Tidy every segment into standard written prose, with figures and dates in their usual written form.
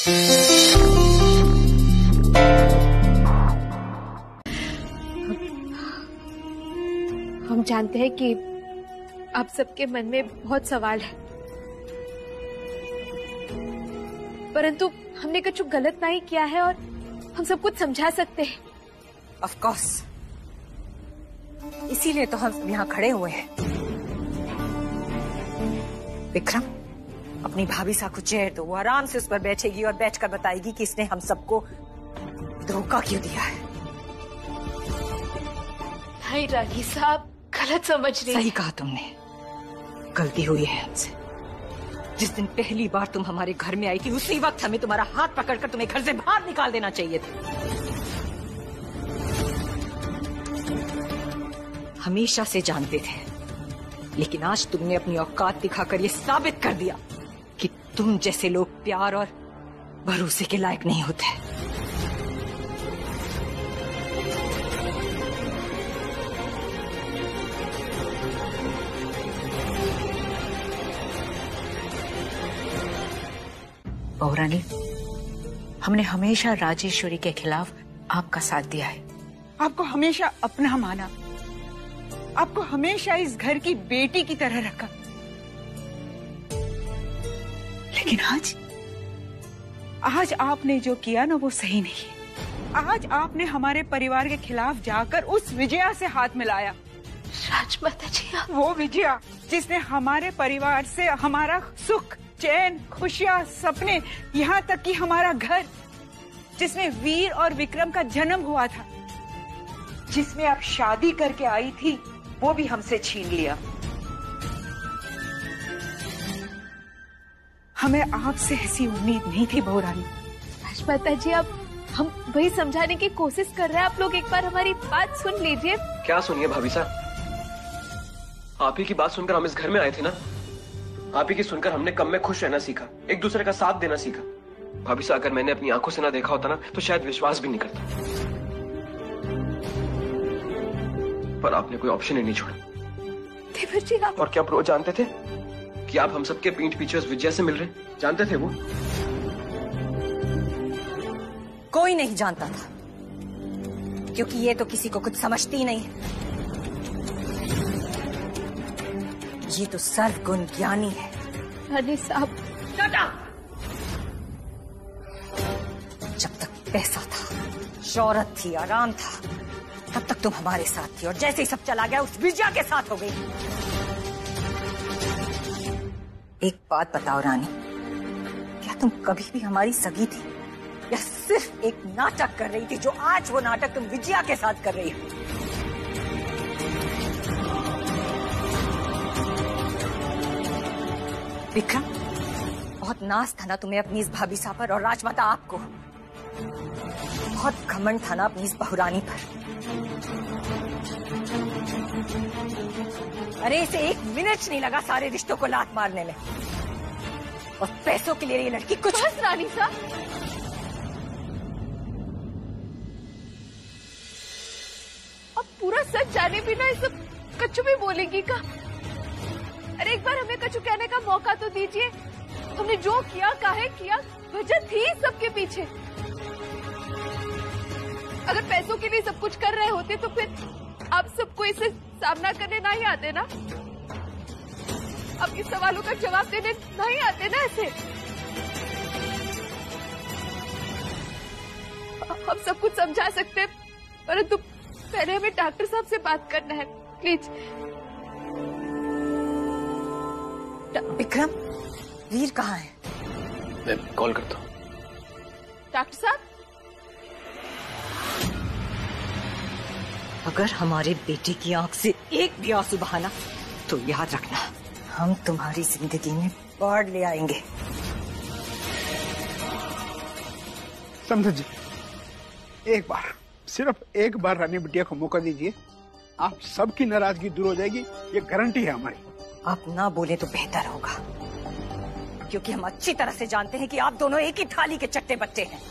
हम जानते हैं कि आप सबके मन में बहुत सवाल है, परंतु हमने कुछ गलत नहीं किया है और हम सब कुछ समझा सकते हैं। ऑफ कोर्स, इसीलिए तो हम यहाँ खड़े हुए हैं। विक्रम, अपनी भाभी सा को चेयर दो, वो आराम से उस पर बैठेगी और बैठकर बताएगी कि इसने हम सबको धोखा क्यों दिया है। नहीं रानी साहब, गलत समझ रही। सही कहा तुमने, गलती हुई है हमसे। जिस दिन पहली बार तुम हमारे घर में आई थी, उसी वक्त हमें तुम्हारा हाथ पकड़कर तुम्हें घर से बाहर निकाल देना चाहिए था। हमेशा से जानते थे, लेकिन आज तुमने अपनी औकात दिखाकर ये साबित कर दिया कि तुम जैसे लोग प्यार और भरोसे के लायक नहीं होते। बहुरानी, हमने हमेशा राजेश्वरी के खिलाफ आपका साथ दिया है, आपको हमेशा अपना माना, आपको हमेशा इस घर की बेटी की तरह रखा। लेकिन आज आपने जो किया ना, वो सही नहीं है। आज आपने हमारे परिवार के खिलाफ जाकर उस विजया से हाथ मिलाया। राजमाता जी, वो विजया जिसने हमारे परिवार से हमारा सुख, चैन, खुशियां, सपने, यहाँ तक कि हमारा घर, जिसमें वीर और विक्रम का जन्म हुआ था, जिसमें आप शादी करके आई थी, वो भी हमसे छीन लिया। हमें आपसे ऐसी उम्मीद नहीं थी बहुरानी। राजमाता जी, अब हम वही समझाने की कोशिश कर रहे हैं। आप लोग एक बार हमारी बात सुन लीजिए। क्या सुनिए भाभी साहब, आप ही की बात सुनकर हम इस घर में आए थे ना। आप ही की सुनकर हमने कम में खुश रहना सीखा, एक दूसरे का साथ देना सीखा। भाभी साहब, अगर मैंने अपनी आंखों से ना देखा होता ना, तो शायद विश्वास भी नहीं करता। पर आपने कोई ऑप्शन ही नहीं छोड़ा। देवर जी, आप और क्या प्रो जानते थे कि आप हम सबके पीठ पीछे उस विजया से मिल रहे? जानते थे वो? कोई नहीं जानता था, क्योंकि ये तो किसी को कुछ समझती ही नहीं। ये तो सर्वगुण ज्ञानी है। रानी साहब, जब तक पैसा था, शौहरत थी, आराम था, तब तक तुम हमारे साथ थी, और जैसे ही सब चला गया, उस विजया के साथ हो गई। एक बात बताओ रानी, क्या तुम कभी भी हमारी सगी थी, या सिर्फ एक नाटक कर रही थी, जो आज वो नाटक तुम विजया के साथ कर रही हो? विक्रम, बहुत नाज था ना तुम्हें अपनी इस भाभी सा पर, और राजमाता आपको बहुत घमंड था ना अपनी इस बहुरानी पर। अरे इसे एक मिनट नहीं लगा सारे रिश्तों को लात मारने में, और पैसों के लिए ये लड़की कुछ। बस रानी साहब, अब पूरा सच जाने बिना ये सब कच्चू भी बोलेगी का? अरे एक बार हमें कच्चू कहने का मौका तो दीजिए। हमने जो किया, काहे किया, वजह थी सबके पीछे। अगर पैसों के लिए सब कुछ कर रहे होते तो फिर आप सबको इसे सामना करने नहीं आते ना, आपके सवालों का जवाब देने नहीं आते ना ऐसे। हम सब कुछ समझा सकते हैं, परंतु पहले हमें डॉक्टर साहब से बात करना है, प्लीज। विक्रम, वीर कहाँ है? मैं कॉल करता हूँ। डॉक्टर साहब, अगर हमारे बेटे की आंख से एक भी आंसू बहाना, तो याद रखना, हम तुम्हारी जिंदगी में बाढ़ ले आएंगे। समझ जी, एक बार, सिर्फ एक बार रानी बिटिया को मौका दीजिए, आप सबकी नाराजगी दूर हो जाएगी, ये गारंटी है हमारी। आप ना बोले तो बेहतर होगा, क्योंकि हम अच्छी तरह से जानते हैं कि आप दोनों एक ही थाली के चट्टे बट्टे हैं।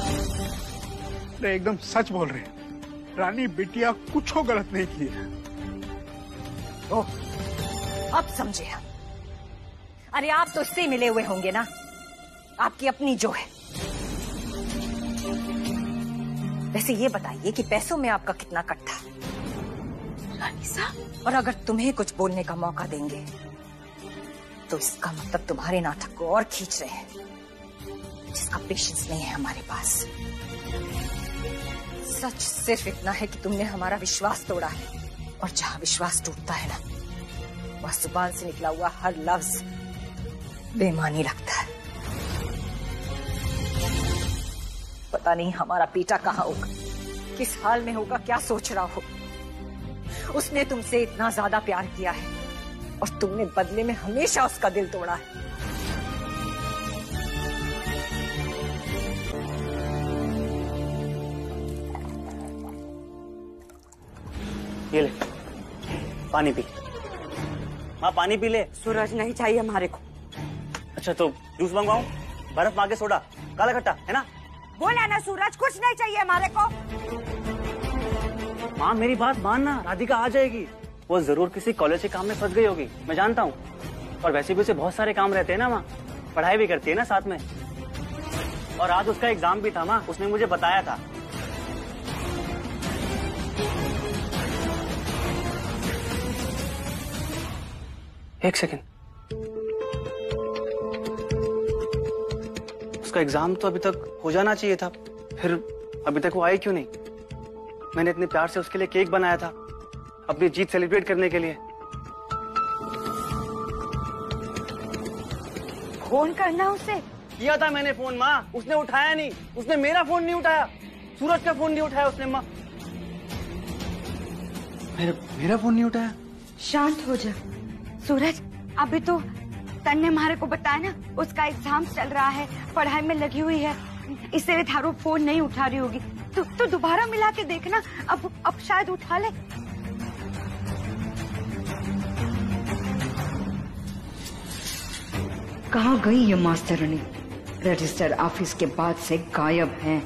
एकदम सच बोल रहे हैं, रानी बिटिया कुछ गलत नहीं किया। ओ, अब समझे हम। अरे आप तो इससे मिले हुए होंगे ना, आपकी अपनी जो है। वैसे ये बताइए कि पैसों में आपका कितना कट था? रानी साहब, और अगर तुम्हें कुछ बोलने का मौका देंगे तो इसका मतलब तुम्हारे नाटक को और खींच रहे हैं, जिसका पेशेंस नहीं है हमारे पास। सच सिर्फ इतना है कि तुमने हमारा विश्वास तोड़ा है, और जहां विश्वास टूटता है ना, वह जुबान से निकला हुआ हर लफ्ज बेईमानी लगता है। पता नहीं हमारा बेटा कहाँ होगा, किस हाल में होगा, क्या सोच रहा हो। उसने तुमसे इतना ज्यादा प्यार किया है और तुमने बदले में हमेशा उसका दिल तोड़ा है। ये ले पानी पी। माँ पानी पी ले। सूरज नहीं चाहिए हमारे को। अच्छा तो जूस मंगवाऊं? बर्फ मांगे, सोडा, काला खट्टा, है ना? बोला ना सूरज, कुछ नहीं चाहिए हमारे को। माँ मेरी बात मानना, राधिका आ जाएगी। वो जरूर किसी कॉलेज के काम में फंस गई होगी, मैं जानता हूँ। और वैसे भी उसे बहुत सारे काम रहते हैं ना माँ, पढ़ाई भी करती है ना साथ में। और आज उसका एग्जाम भी था माँ, उसने मुझे बताया था। एक सेकेंड, उसका एग्जाम तो अभी तक हो जाना चाहिए था, फिर अभी तक वो आई क्यों नहीं? मैंने इतने प्यार से उसके लिए केक बनाया था अपनी जीत सेलिब्रेट करने के लिए। फोन करना उसे। किया था मैंने फोन माँ, उसने उठाया नहीं। उसने मेरा फोन नहीं उठाया, सूरज का फोन नहीं उठाया उसने माँ। मेरा फोन नहीं उठाया। शांत हो जा सूरज, अभी तो तन ने हमारे को बताया ना, उसका एग्जाम चल रहा है, पढ़ाई में लगी हुई है, इसलिए थारो फोन नहीं उठा रही होगी। तो दोबारा मिला के देखना, अब शायद उठा ले। कहाँ गई ये मास्टरनी? रजिस्टर ऑफिस के बाद से गायब हैं।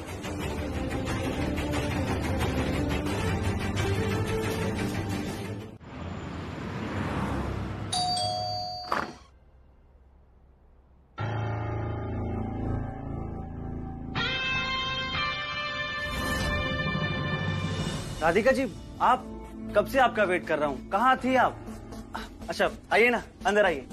राधिका जी, आप कब से आपका वेट कर रहा हूँ, कहाँ थी आप? अच्छा आइए ना, अंदर आइए।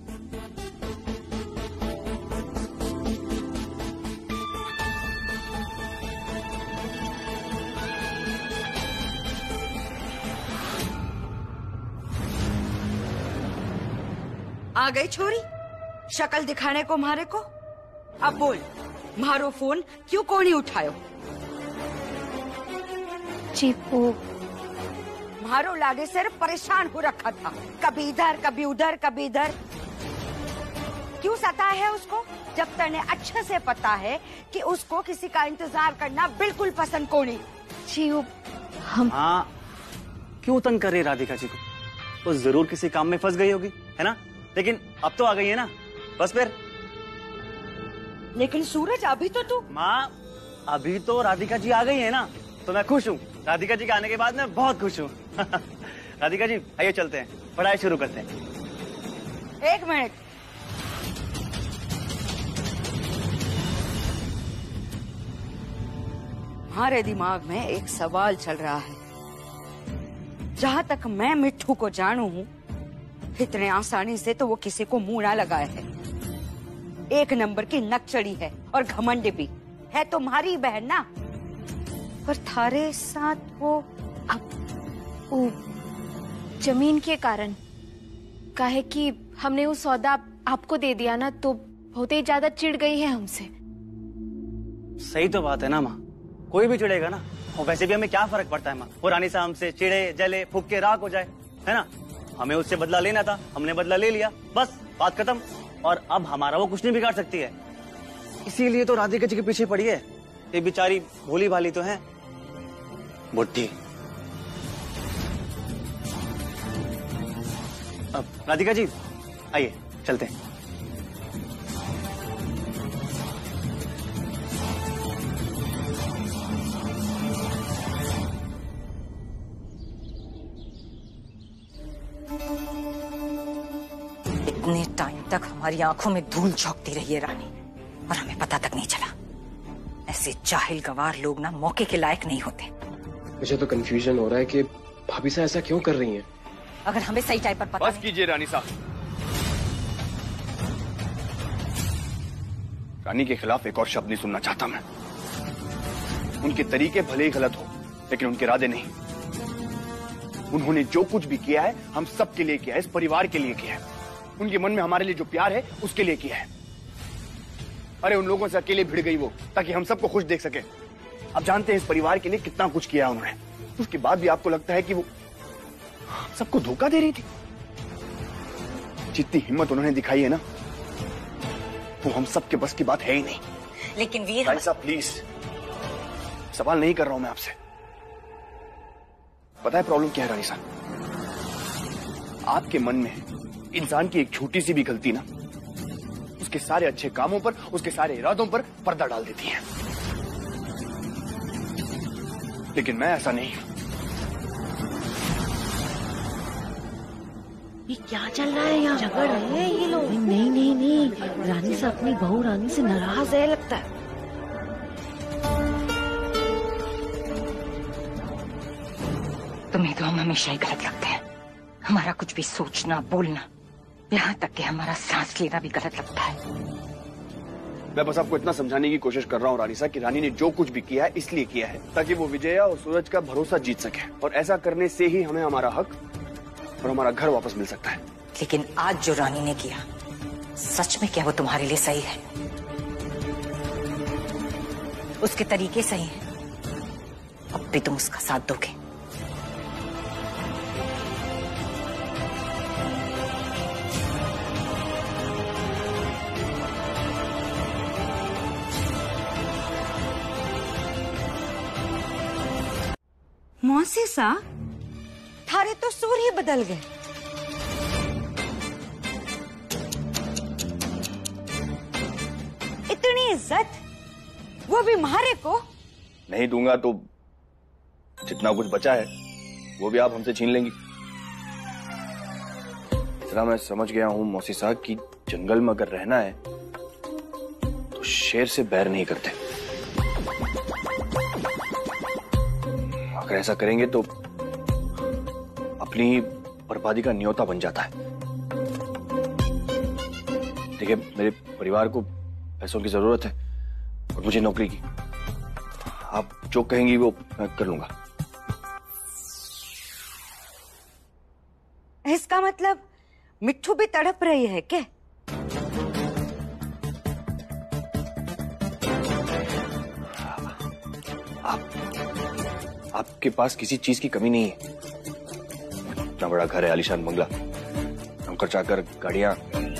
आ गई छोरी, शक्ल दिखाने को मारे को। अब बोल, मारो फोन क्यों को नहीं उठायो? चीपू, मारो लागे सिर्फ परेशान हो रखा था, कभी इधर कभी उधर कभी इधर। क्यों सता है उसको, जब तने अच्छे से पता है कि उसको किसी का इंतजार करना बिल्कुल पसंद को नहीं। चीपू, हम हाँ, क्यों तंग कर रही राधिका जी को? वो जरूर किसी काम में फंस गई होगी, है ना? लेकिन अब तो आ गई है ना, बस फिर। लेकिन सूरज अभी तो तू। माँ अभी तो राधिका जी आ गई है ना, तो मैं खुश हूँ। राधिका जी के आने के बाद मैं बहुत खुश हूँ। राधिका जी आइए चलते हैं, पढ़ाई शुरू करते हैं। एक मिनट, हमारे दिमाग में एक सवाल चल रहा है। जहाँ तक मैं मिट्ठू को जानू हूँ, इतने आसानी से तो वो किसी को मुंह ना लगाए है। एक नंबर की नकचड़ी है और घमंड भी है, तुम्हारी बहन ना। पर थारे साथ वो जमीन के कारण, काहे कि हमने वो सौदा आपको दे दिया ना, तो बहुत ही ज्यादा चिढ़ गई है हमसे। सही तो बात है ना माँ, कोई भी चिढ़ेगा ना। और वैसे भी हमें क्या फर्क पड़ता है माँ, वो रानी साहब हमसे चिढ़े जले फूक के राख हो जाए, है ना? हमें उससे बदला लेना था, हमने बदला ले लिया, बस बात खत्म। और अब हमारा वो कुछ नहीं बिगाड़ सकती है, इसीलिए तो राधिका जी के पीछे पड़ी है। ये बेचारी भोली भाली तो है, बुढ़ी। अब राधिका जी आइए चलते हैं। इतने टाइम तक हमारी आंखों में धूल झोंकती रही है रानी, और हमें पता तक नहीं चला। ऐसे जाहिल गवार लोग ना मौके के लायक नहीं होते। मुझे तो कंफ्यूजन हो रहा है कि भाभी साहब ऐसा क्यों कर रही हैं? अगर हमें सही टाइम पर पता बस कीजिए रानी साहब। रानी के खिलाफ एक और शब्द नहीं सुनना चाहता मैं। उनके तरीके भले ही गलत हो, लेकिन उनके इरादे नहीं। उन्होंने जो कुछ भी किया है हम सब के लिए किया है, इस परिवार के लिए किया है। उनके मन में हमारे लिए जो प्यार है उसके लिए किया है। अरे उन लोगों से अकेले भिड़ गई वो ताकि हम सबको खुश देख सके। आप जानते हैं इस परिवार के लिए कितना कुछ किया उन्होंने, उसके बाद भी आपको लगता है कि वो सबको धोखा दे रही थी? जितनी हिम्मत उन्होंने दिखाई है ना, वो हम सबके बस की बात है ही नहीं। लेकिन वीर भाई साहब प्लीज, सवाल नहीं कर रहा हूं मैं आपसे। पता है प्रॉब्लम क्या है रानी साहब? आपके मन में इंसान की एक छोटी सी भी गलती ना उसके सारे अच्छे कामों पर, उसके सारे इरादों पर पर्दा डाल देती है। लेकिन मैं ऐसा नहीं हूं। ये क्या चल रहा है यहाँ? झगड़ रहे हैं ये लोग। नहीं नहीं नहीं, रानी से अपनी बहू रानी से नाराज है लगता है। तुम्हें तो हम हमेशा ही गलत लगते हैं। हमारा कुछ भी सोचना बोलना, यहाँ तक कि हमारा सांस लेना भी गलत लगता है। मैं बस आपको इतना समझाने की कोशिश कर रहा हूँ रानी साहब कि रानी ने जो कुछ भी किया है इसलिए किया है ताकि वो विजया और सूरज का भरोसा जीत सके, और ऐसा करने से ही हमें हमारा हक और हमारा घर वापस मिल सकता है। लेकिन आज जो रानी ने किया, सच में क्या वो तुम्हारे लिए सही है? उसके तरीके सही हैं? अब भी तुम उसका साथ दोगे? मौसी सा, थारे तो सुर ही बदल गए। इतनी इज्जत, वो भी मारे को? नहीं दूंगा तो जितना कुछ बचा है वो भी आप हमसे छीन लेंगी। इतना मैं समझ गया हूँ मौसी साहब कि जंगल में अगर रहना है तो शेर से बैर नहीं करते। अगर ऐसा करेंगे तो अपनी बर्बादी का न्योता बन जाता है। देखिए, मेरे परिवार को पैसों की जरूरत है और मुझे नौकरी की। आप जो कहेंगी वो मैं कर लूंगा। इसका मतलब मिट्ठू भी तड़प रही है क्या? आपके पास किसी चीज की कमी नहीं है। इतना बड़ा घर है, आलीशान बंगला, नौकर चाकर, गाड़ियां।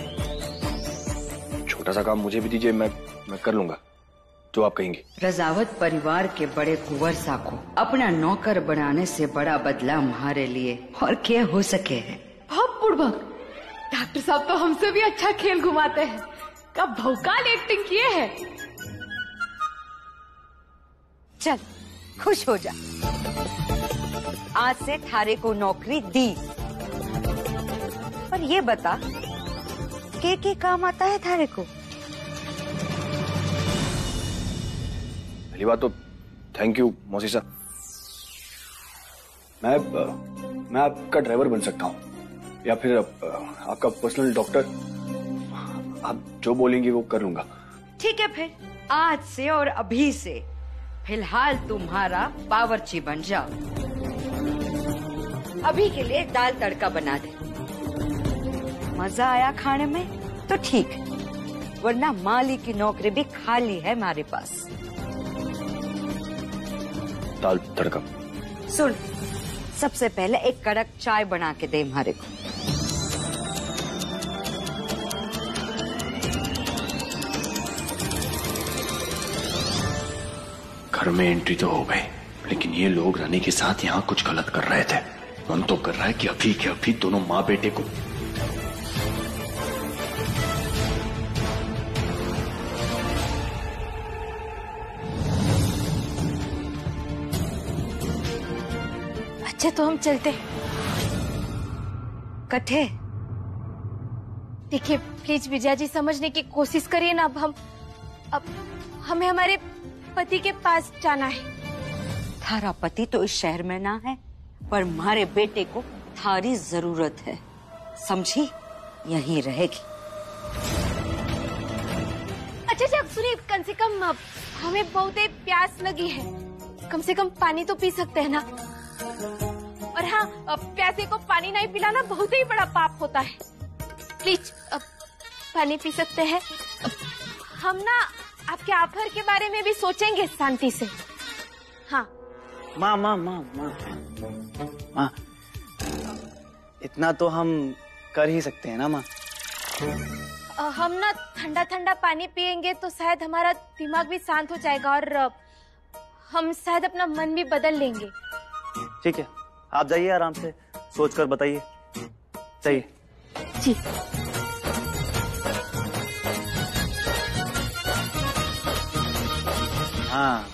छोटा सा काम मुझे भी दीजिए, मैं कर लूंगा जो आप कहेंगे। रजावत परिवार के बड़े कुंवर सा को अपना नौकर बनाने से बड़ा बदला हमारे लिए और क्या हो सके है। बहुत बुड़बक। डॉक्टर साहब तो हमसे भी अच्छा खेल घुमाते हैं। कब भौकाल एक्टिंग किए हैं। चल खुश हो जा, आज से थारे को नौकरी दी। पर ये बता, के काम आता है थारे को? पहली बात तो थैंक यू मौसी साहब। मैं आपका ड्राइवर बन सकता हूँ या फिर आपका पर्सनल डॉक्टर। आप जो बोलेंगे वो कर लूंगा। ठीक है, फिर आज से और अभी से फिलहाल तुम्हारा बावर्ची बन जाओ। अभी के लिए दाल तड़का बना दे। मजा आया खाने में तो ठीक, वरना माली की नौकरी भी खाली है हमारे पास। दाल तड़का? सुन, सबसे पहले एक कड़क चाय बना के दे हमारे को। घर में एंट्री तो हो गई, लेकिन ये लोग रानी के साथ यहाँ कुछ गलत कर रहे थे। मन तो कर रहा है कि अभी के अभी दोनों माँ बेटे को अच्छा तो हम चलते। कथे देखिए प्लीज विजया जी, समझने की कोशिश करिए ना। अब हमें हमारे पति के पास जाना है। थारा पति तो इस शहर में ना है, पर हमारे बेटे को थारी जरूरत है, समझी? यहीं रहेगी। अच्छा अच्छा सुनिए, कम से कम हमें बहुत ही प्यास लगी है, कम से कम पानी तो पी सकते हैं ना। और हाँ, प्यासे को पानी नहीं पिलाना बहुत ही बड़ा पाप होता है। प्लीज पानी पी सकते हैं? हम ना आपके आफर के बारे में भी सोचेंगे शांति से। हाँ माँ माँ माँ माँ माँ, इतना तो हम कर ही सकते हैं ना माँ। हम ना ठंडा ठंडा पानी पिएंगे तो शायद हमारा दिमाग भी शांत हो जाएगा और हम शायद अपना मन भी बदल लेंगे। ठीक है, आप जाइए, आराम से सोचकर बताइए। जाइए जी। हाँ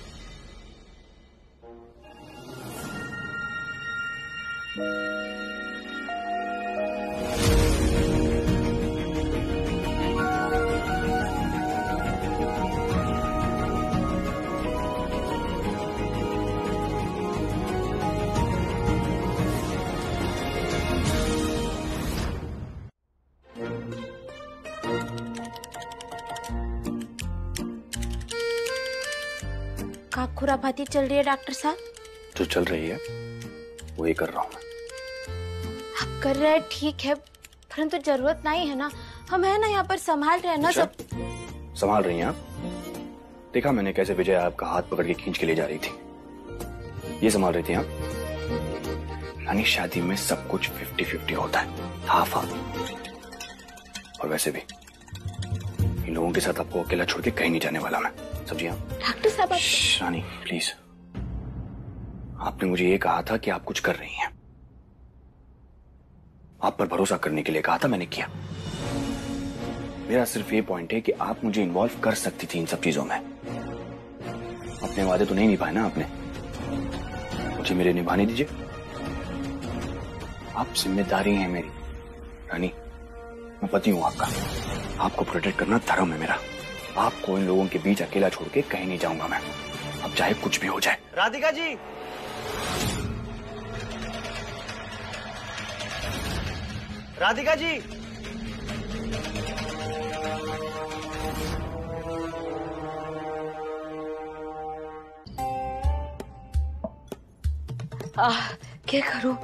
क्या खुराफाती चल रही है डॉक्टर साहब? जो चल रही है वही कर रहा हूँ मैं। आप कर रहे हैं ठीक है, परंतु जरूरत नहीं है ना, हम है ना यहाँ पर संभाल रहे हैं ना सब। संभाल रही हैं आप? देखा मैंने कैसे विजय आपका हाथ पकड़ के खींच के ले जा रही थी, ये संभाल रही थी आप? यानी शादी में सब कुछ 50-50 होता है, हाफ हाफ। और वैसे भी इन लोगों के साथ आपको अकेला छोड़ के कहीं नहीं जाने वाला मैं, समझिए आप? डॉक्टर साहब रानी प्लीज, आपने मुझे ये कहा था कि आप कुछ कर रही हैं, आप पर भरोसा करने के लिए कहा था, मैंने किया। मेरा सिर्फ ये पॉइंट है कि आप मुझे इन्वॉल्व कर सकती थी इन सब चीजों में। अपने वादे तो नहीं निभाए ना आपने, मुझे मेरे निभाने दीजिए। आप जिम्मेदारी हैं मेरी रानी, मैं पति हूं आपका, आपको प्रोटेक्ट करना धर्म है मेरा। आपको इन लोगों के बीच अकेला छोड़ के कहीं नहीं जाऊंगा मैं, अब चाहे कुछ भी हो जाए। राधिका जी, राधिका जी, क्या करूं?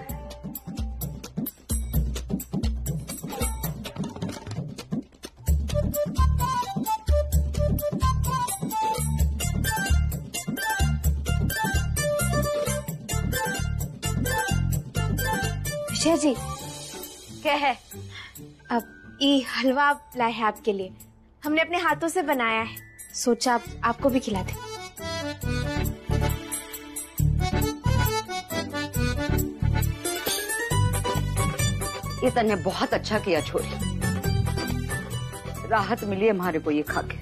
विजय जी, क्या है? अब ये हलवा लाए हैं आपके लिए, हमने अपने हाथों से बनाया है, सोचा आपको भी खिला दें। ये तन्ने बहुत अच्छा किया छोरी, राहत मिली है हमारे को ये खा के।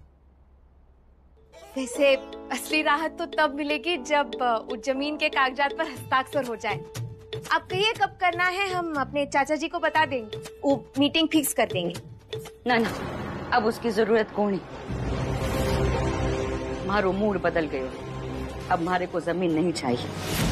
वैसे असली राहत तो तब मिलेगी जब उस जमीन के कागजात पर हस्ताक्षर हो जाए। आप कहिए कब करना है, हम अपने चाचा जी को बता देंगे, वो मीटिंग फिक्स कर देंगे। ना ना, अब उसकी जरूरत कौन है, हमारो मूड बदल गयो, अब हमारे को जमीन नहीं चाहिए।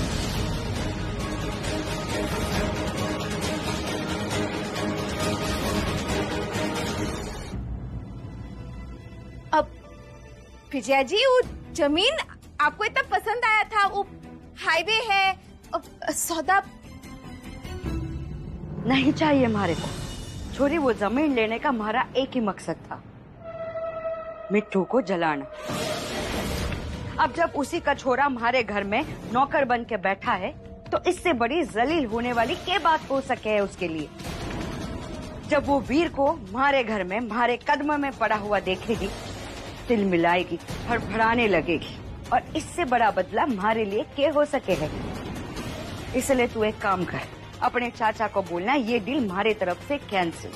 अब विजया जी, वो जमीन आपको इतना पसंद आया था, वो हाईवे है, सौदा नहीं चाहिए हमारे को। छोरी, वो जमीन लेने का हमारा एक ही मकसद था, मिट्टू को जलाना। अब जब उसी का छोरा हमारे घर में नौकर बन के बैठा है, तो इससे बड़ी जलील होने वाली क्या बात हो सके है उसके लिए। जब वो वीर को हमारे घर में हमारे कदम में पड़ा हुआ देखेगी, तिल मिलाएगी, फड़फड़ाने लगेगी, और इससे बड़ा बदला हमारे लिए क्या हो सके है। इसलिए तू एक काम कर, अपने चाचा को बोलना ये डील हमारे तरफ से कैंसिल।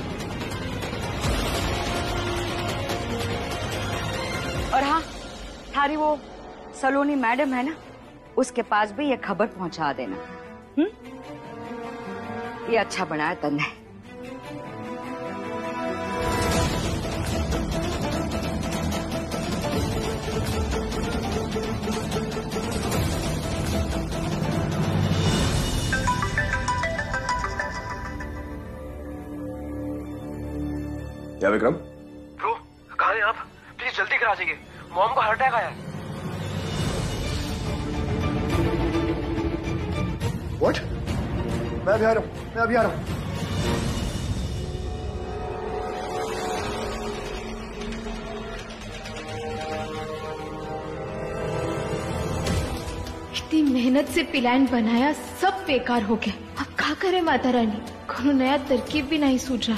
और हाँ, थारी वो सलोनी मैडम है ना, उसके पास भी ये खबर पहुंचा देना। ये अच्छा बनाया तन्ने। क्या विक्रम? ब्रो कहाँ हैं आप? प्लीज जल्दी करा जाइए, मॉम को हार्ट अटैक आया है। What? मैं अभी आ रहा हूँ। इतनी मेहनत से प्लान बनाया, सब बेकार हो गया। अब क्या करे माता रानी, कोनो नया तरकीब भी नहीं सूझा।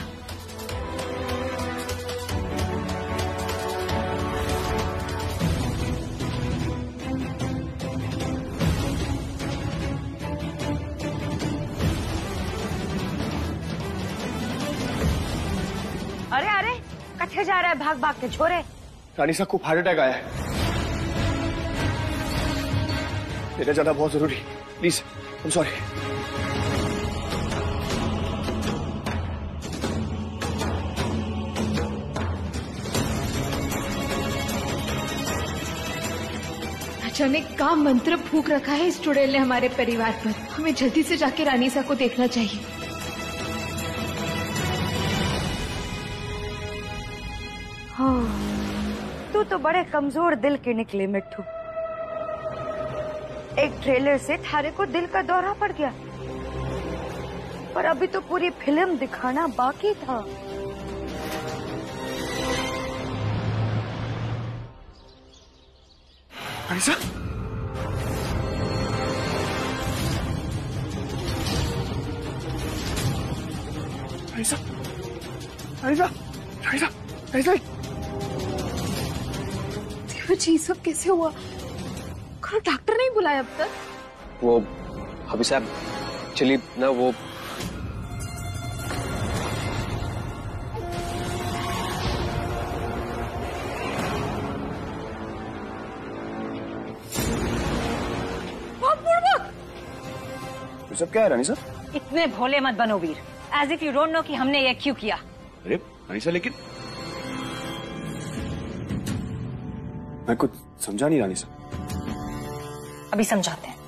अरे अरे कट्ठे जा रहा है भाग भाग के छोरे। रानी साहब को हार्ट अटैक आया है, लेकर जाना बहुत जरूरी। Please, I am sorry. जाने का मंत्र फूंक रखा है इस चुड़ैल ने हमारे परिवार पर। हमें जल्दी से जाके रानी सा को देखना चाहिए। तू तो बड़े कमजोर दिल के निकले मिट्ठू। एक ट्रेलर से थारे को दिल का दौरा पड़ गया, पर अभी तो पूरी फिल्म दिखाना बाकी था। रानीसा, रानीसा, रानीसा, रानीसा, रानीसा, जी सब कैसे हुआ? डॉक्टर नहीं बुलाया अब तक? वो अभी साहब चलिए ना, वो ये सब क्या है रानीसा? इतने भोले मत बनो Veer, as if you don't know कि हमने ये क्यों किया। अरे रानीसा, लेकिन मैं कुछ समझा नहीं रानीसा। अभी समझाते हैं।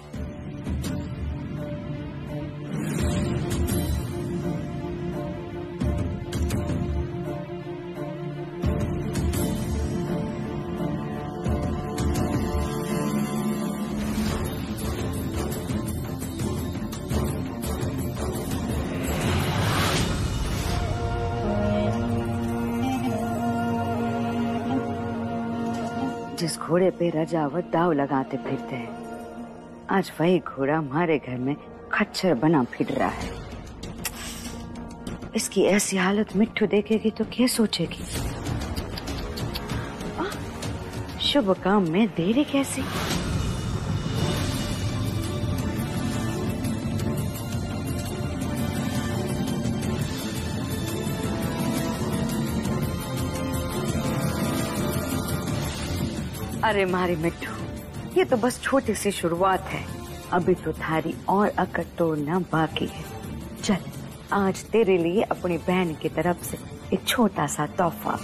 जिस घोड़े पे रजावत दाव लगाते फिरते हैं, आज वही घोड़ा हमारे घर में खच्चर बना फिर रहा है। इसकी ऐसी हालत मिट्ठू देखेगी तो क्या सोचेगी? शुभ काम में देरी कैसी? अरे मारी मिट्ठू, ये तो बस छोटी सी शुरुआत है। अभी तो थारी और अकड़ तोड़ना बाकी है। चल, आज तेरे लिए अपनी बहन की तरफ से एक छोटा सा तोहफा।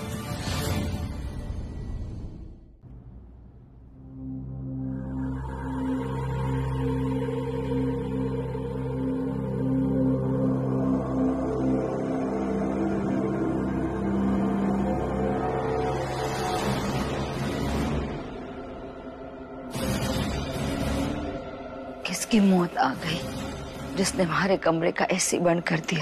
किसकी मौत आ गई जिसने हमारे कमरे का एसी बंद कर दिया?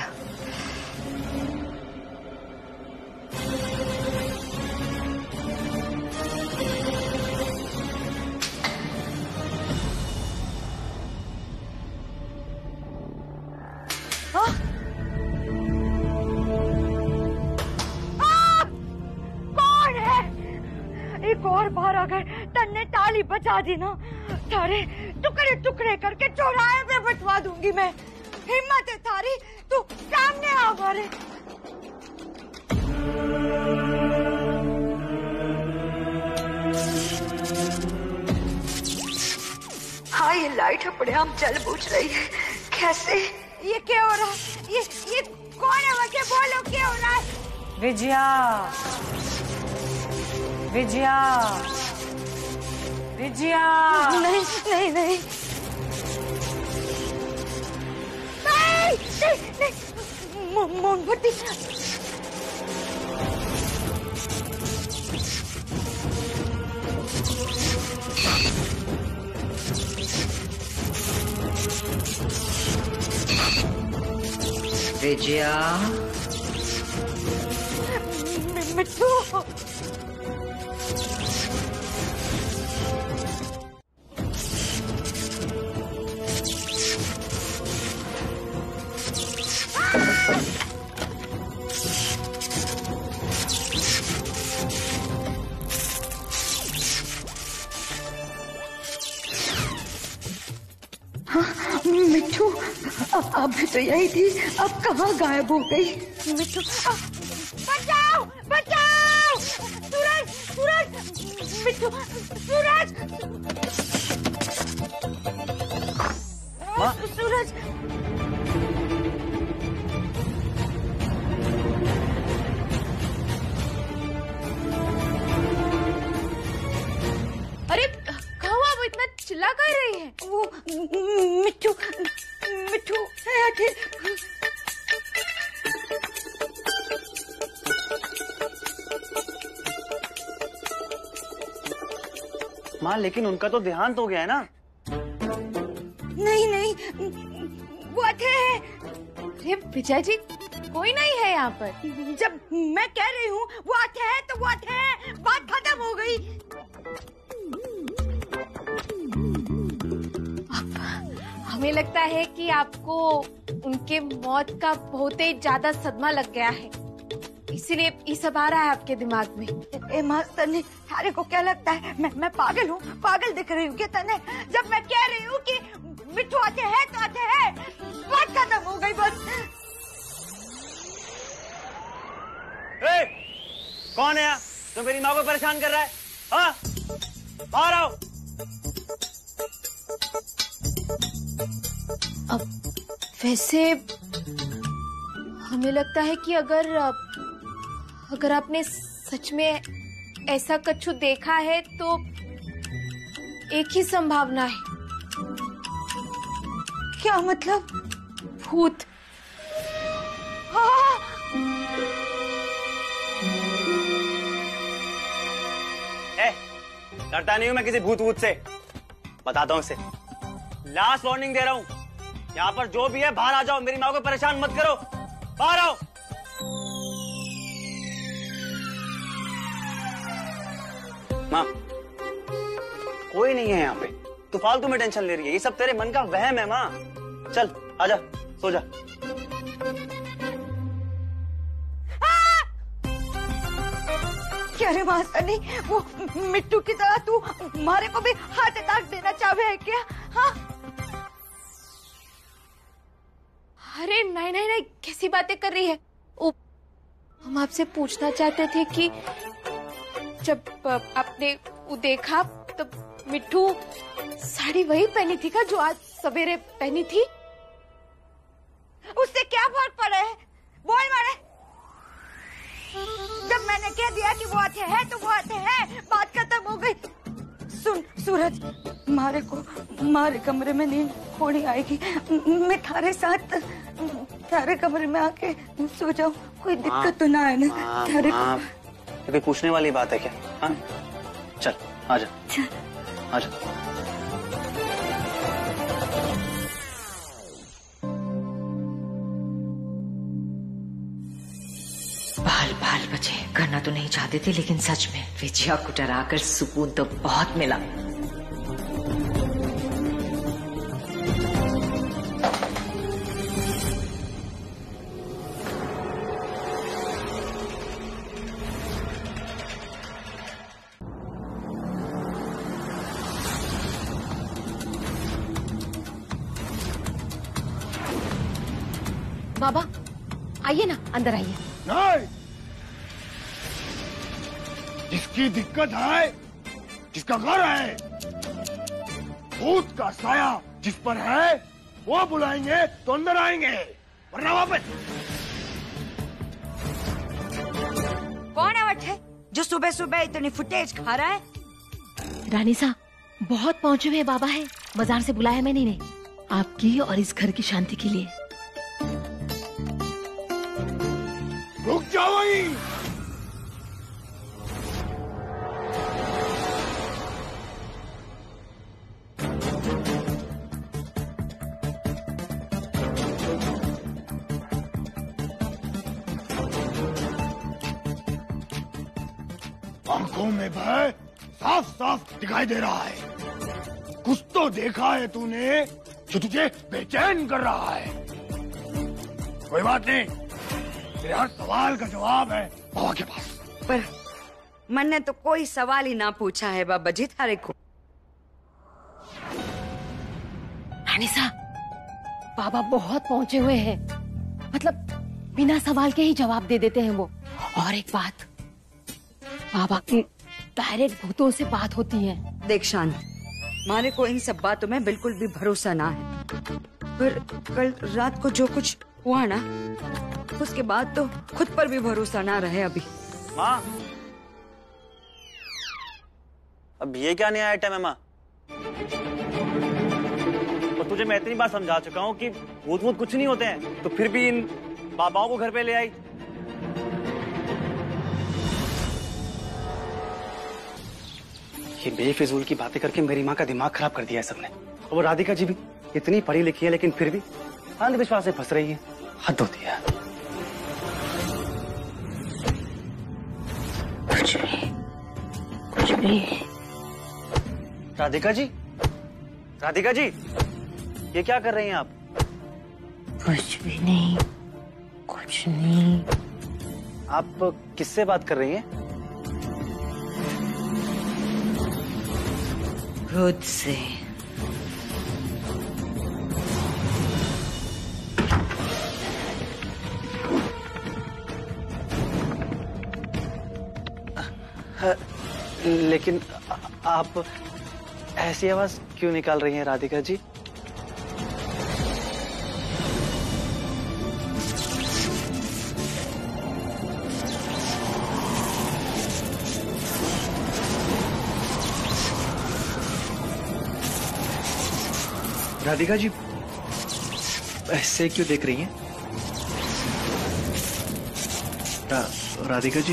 कौन है? एक और बार अगर तन्ने ताली बजा दी ना, थारे टुकड़े टुकड़े करके चौराहे पे बंटवा दूंगी मैं। हिम्मत है थारी, तू सामने आ हमारे। हाँ, ये लाइट अपने आप जल बुझ रही है। कैसे? ये क्या हो रहा है? ये कौन है? मुझे बोलो क्या हो रहा है? विजया, विजया, विजया। नहीं नहीं नहीं नहीं, मोमबत्ती। विजया, मिट्टू, मिट्टू, अभी तो यही थी, अब कहाँ गायब हो गई? मिट्टू, बचाओ बचाओ, सूरज सूरज, मिट्टू सूरज, सूरज। अरे कहाँ हुआ? वो इतना चिल्ला कर रही है? वो मिट्टू मिट्टू है आखिर। माँ लेकिन उनका तो देहांत हो गया है ना। नहीं नहीं, वो थे। अरे विजय जी, कोई नहीं है यहाँ पर। जब मैं कह रही हूँ वो आते हैं तो वो आते हैं, बात खत्म हो गई। हमें लगता है कि आपको उनके मौत का बहुत ही ज्यादा सदमा लग गया है, इसीलिए ये सब आ रहा है आपके दिमाग में। ए मास्टर ने, थारे को क्या लगता है मैं पागल हूँ? पागल दिख रही हूँ क्या तने? जब मैं कह रही हूँ कि मिट्टू आते हैं तो आते हैं, बात खत्म हो गई बस। ए, कौन है यहाँ? तो मेरी माँ को परेशान कर रहा है? हाँ, बाहर आओ। अब वैसे हमें लगता है कि अगर आपने सच में ऐसा कच्छू देखा है तो एक ही संभावना है। क्या मतलब? भूत। डरता नहीं हूं मैं किसी भूत वूत से, बताता हूं इसे। लास्ट वार्निंग दे रहा हूं, यहाँ पर जो भी है बाहर आ जाओ, मेरी माँ को परेशान मत करो, बाहर आओ। माँ, कोई नहीं है यहाँ पे, तू फालतू में टेंशन ले रही है, ये सब तेरे मन का वहम है माँ। चल आजा, सो जा। क्या रे मास्टरनी, वो मिट्टू की तरह तू हमारे को भी हार्ट अटैक देना चाहे है क्या? हाँ? अरे नहीं नहीं नहीं, कैसी बातें कर रही है? हम आपसे पूछना चाहते थे कि जब आपने वो देखा तो मिट्टू साड़ी वही पहनी थी का जो आज सवेरे पहनी थी? उससे क्या फर्क पड़ा है? बोल मारे। जब मैंने कह दिया कि वो आते हैं तो वो आते हैं, बात खत्म हो गई। सुन सूरज, मारे कमरे में नींद थोड़ी आएगी, मैं थारे साथ थारे कमरे में आके सो जाऊं, कोई दिक्कत तो ना है ना? थारे को कोई पूछने वाली बात है क्या? हाँ, चल आजा, आजा। बाल बचे, करना तो नहीं चाहते थे, लेकिन सच में विजया को डराकर सुकून तो बहुत मिला। बाबा आइए ना, अंदर आइए। नहीं, जिसकी दिक्कत है, जिसका घर है, भूत का साया जिस पर है, वो बुलाएंगे तो अंदर आएंगे, वरना वापस। कौन है वट्ठे जो सुबह सुबह इतनी फुटेज खा रहा है? रानी साहब बहुत पहुंचे हुए बाबा है, बाजार से बुलाया मैंने इन्हें, आपकी और इस घर की शांति के लिए। रुक जाओ वहीं। आंखों में भय साफ साफ दिखाई दे रहा है। कुछ तो देखा है तूने जो तुझे बेचैन कर रहा है। कोई बात नहीं, तेरे हर सवाल का जवाब है बाबा के पास। पर मैंने तो कोई सवाल ही ना पूछा है बाबा जी थारे को। रानी साहब, बाबा बहुत पहुंचे हुए हैं, मतलब बिना सवाल के ही जवाब दे देते हैं वो। और एक बात, बाबा की डायरेक्ट भूतों से बात होती है। देख शांत, मारे को इन सब बातों में बिल्कुल भी भरोसा ना है। पर कल रात को जो कुछ हुआ ना, उसके बाद तो खुद पर भी भरोसा ना रहे अभी। माँ, अब ये क्या नया आइटम है माँ? और तुझे मैं इतनी बार समझा चुका हूँ कि भूत वूत कुछ नहीं होते हैं, तो फिर भी इन बाबाओं को घर पे ले आई। ये बेफिजूल की बातें करके मेरी माँ का दिमाग खराब कर दिया है सबने। और वो राधिका जी भी इतनी पढ़ी लिखी है, लेकिन फिर भी अंधविश्वास से फंस रही है। हद होती है। कुछ भी। राधिका जी, राधिका जी, ये क्या कर रही हैं आप? कुछ भी नहीं, कुछ नहीं। आप किससे बात कर रही हैं? खुद से। लेकिन आप ऐसी आवाज क्यों निकाल रही हैं राधिका जी? राधिका जी ऐसे क्यों देख रही हैं? राधिका जी,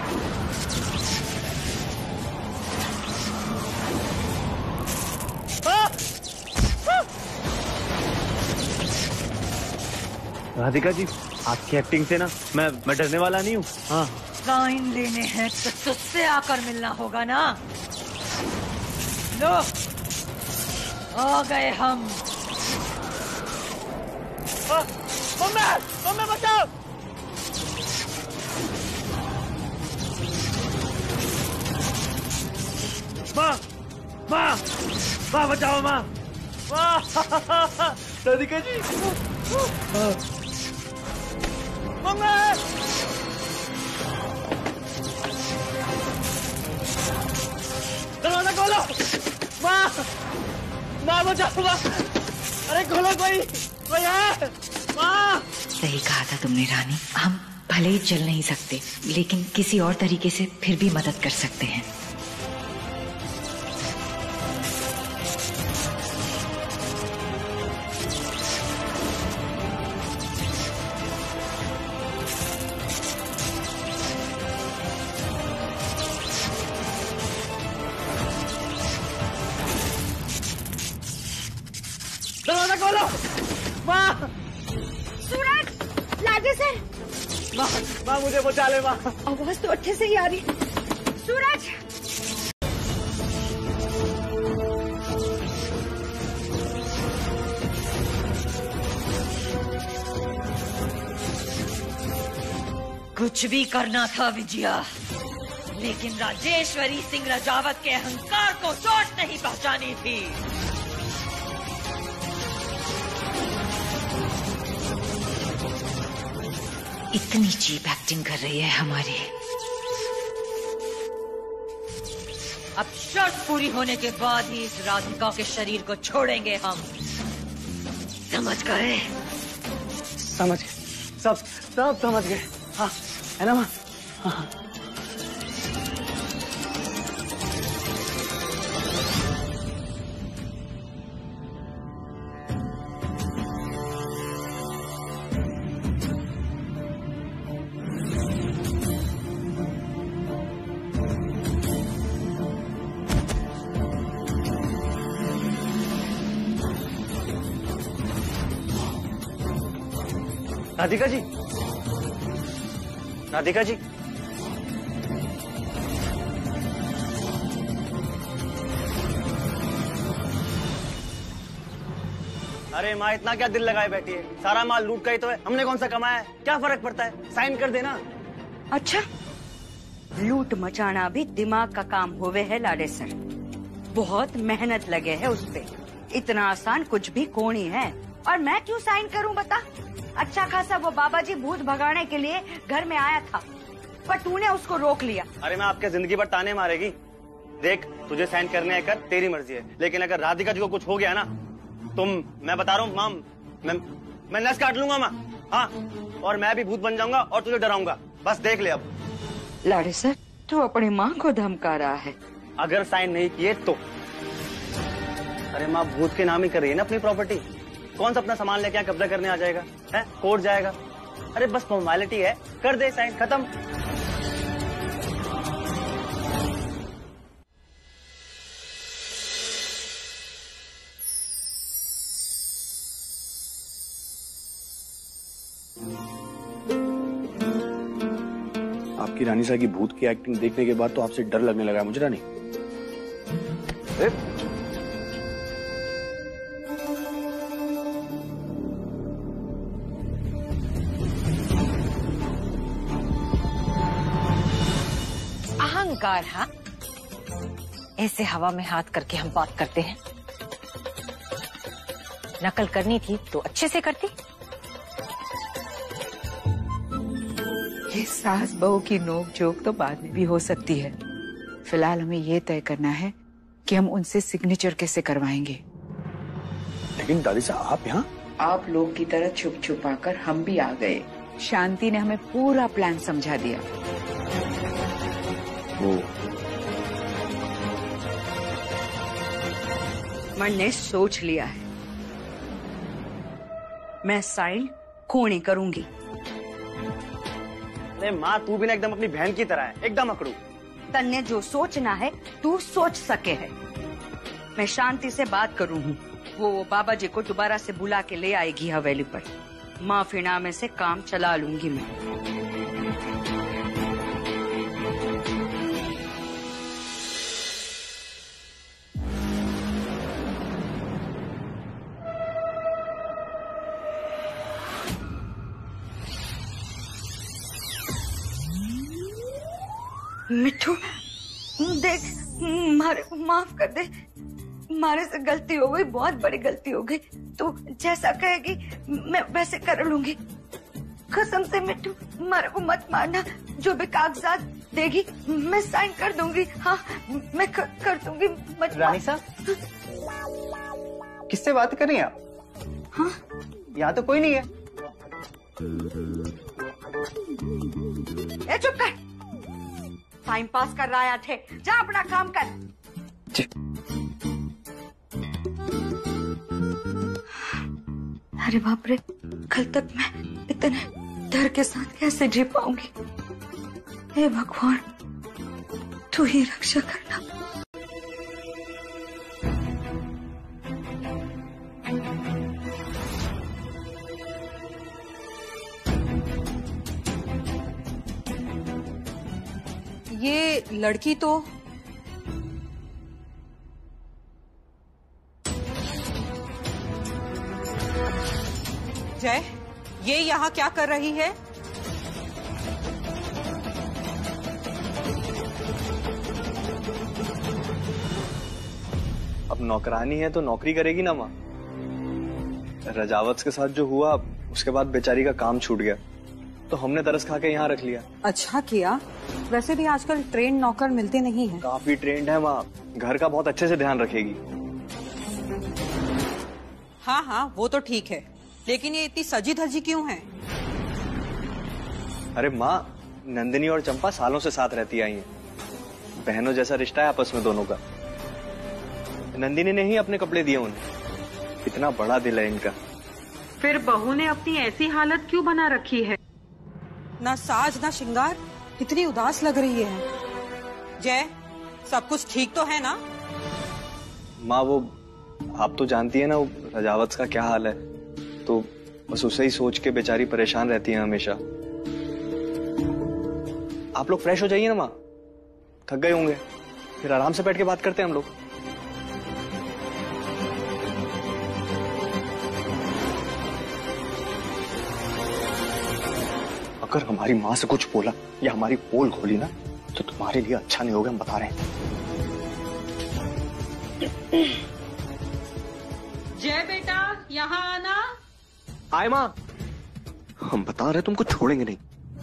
राधिका जी, आपकी एक्टिंग से ना मैं डरने वाला नहीं हूँ। हाँ, साइन लेने हैं तो तुझसे आकर मिलना होगा ना। लो, आ गए हम। मम्मी बचाओ! माँ बचाओ माँ! राधिका जी, मम्मी! दरवाजा खोलो! माँ बचाओ माँ! अरे खोलो कोई है! माँ! सही कहा था तुमने रानी, हम भले ही चल नहीं सकते, लेकिन किसी और तरीके से फिर भी मदद कर सकते हैं। दरवाजा खोलो! माँ! सूरज, लागे से। माँ मुझे बचा ले माँ! आवाज तो अच्छे से ही आ रही। सूरज! कुछ भी करना था विजया, लेकिन राजेश्वरी सिंह राजावत के अहंकार को चोट नहीं पहुंचानी थी। इतनी चीप एक्टिंग कर रही है हमारी। अब शर्त पूरी होने के बाद ही इस राधिका के शरीर को छोड़ेंगे हम। समझ गए? समझ गए, सब समझ गए। हाँ, है ना माँ? हाँ। राधिका जी, राधिका जी, अरे माँ इतना क्या दिल लगाए बैठी है, सारा माल लूट का ही तो है, हमने कौन सा कमाया है, क्या फर्क पड़ता है, साइन कर देना। अच्छा, लूट मचाना भी दिमाग का काम होवे है लाडे सर, बहुत मेहनत लगे है उस पे, इतना आसान कुछ भी कोनी है। और मैं क्यों साइन करूं बता? अच्छा खासा वो बाबा जी भूत भगाने के लिए घर में आया था, पर तूने उसको रोक लिया। अरे मैं आपके जिंदगी पर ताने मारेगी, देख तुझे साइन करने है कर, तेरी मर्जी है, लेकिन अगर राधिका जी को कुछ हो गया ना, मैं बता रहा हूँ माम, मैं नस काट लूंगा माँ। हाँ, और मैं भी भूत बन जाऊंगा और तुझे डराऊंगा, बस देख ले अब। लाडे सर, तू अपनी माँ को धमका रहा है। अगर साइन नहीं किए तो? अरे माँ भूत के नाम ही कर रही है ना अपनी प्रॉपर्टी, कौन सा अपना सामान लेके यहाँ कब्जा करने आ जाएगा, है कोर्ट जाएगा। अरे बस फॉर्मेलिटी है, कर दे साइन, खत्म। आपकी रानी साहब की भूत की एक्टिंग देखने के बाद तो आपसे डर लगने लगा मुझे रानी। अहंकार, हाँ, ऐसे हवा में हाथ करके हम बात करते हैं। नकल करनी थी तो अच्छे से करती। ये सास बहू की नोक झोंक तो बाद में भी हो सकती है, फिलहाल हमें ये तय करना है कि हम उनसे सिग्नेचर कैसे करवाएंगे। लेकिन दादी साहब आप यहाँ? आप लोग की तरह छुप छुपा कर हम भी आ गए। शांति ने हमें पूरा प्लान समझा दिया। मैंने सोच लिया है, मैं साइन खूनी करूंगी। अरे माँ तू भी ना एकदम अपनी बहन की तरह है, एकदम अकड़ू। तन्ने जो सोचना है तू सोच सके है। मैं शांति से बात करूं हूँ, वो बाबा जी को दोबारा से बुला के ले आएगी हवेली पर, माफीनामे से काम चला लूंगी मैं। मिठू देख, मारे को माफ कर दे, मारे से गलती हो गई, बहुत बड़ी गलती हो गई। तू जैसा कहेगी मैं वैसे कर लूंगी, कसम से मिठू, मारे को मत मारना। जो भी कागजात देगी मैं साइन कर दूंगी। हाँ मैं कर दूंगी, मत। रानी साहब किससे बात कर रही हैं आप? हाँ यहाँ तो कोई नहीं है। ए चुप कर, टाइम पास कर रहा थे, जा अपना काम कर। अरे बाप रे, कल तक मैं इतने डर के साथ कैसे जी पाऊंगी? हे भगवान, तू ही रक्षा करना। ये लड़की तो जय, ये यहाँ क्या कर रही है? अब नौकरानी है तो नौकरी करेगी ना माँ। रजावत के साथ जो हुआ उसके बाद बेचारी का काम छूट गया, तो हमने तरस खा के यहाँ रख लिया। अच्छा किया, वैसे भी आजकल ट्रेन नौकर मिलते नहीं हैं। काफी ट्रेंड है माँ, घर का बहुत अच्छे से ध्यान रखेगी। हाँ हाँ वो तो ठीक है, लेकिन ये इतनी सजी धजी क्यों है? अरे माँ, नंदिनी और चंपा सालों से साथ रहती आई हैं, बहनों जैसा रिश्ता है आपस में दोनों का। नंदिनी ने ही अपने कपड़े दिए उन्हें, इतना बड़ा दिल है इनका। फिर बहू ने अपनी ऐसी हालत क्यों बना रखी है? ना साज ना श्रृंगार, इतनी उदास लग रही है। जय, सब कुछ ठीक तो है ना? माँ वो आप तो जानती है ना वो रजावत का क्या हाल है, तो बस उसे ही सोच के बेचारी परेशान रहती है हमेशा। आप लोग फ्रेश हो जाइए ना माँ, थक गए होंगे, फिर आराम से बैठ के बात करते हैं हम लोग। अगर हमारी माँ से कुछ बोला या हमारी पोल खोली ना तो तुम्हारे लिए अच्छा नहीं होगा, हम बता रहे हैं। जय बेटा, यहाँ आना। आए माँ, हम बता रहे तुमको छोड़ेंगे नहीं।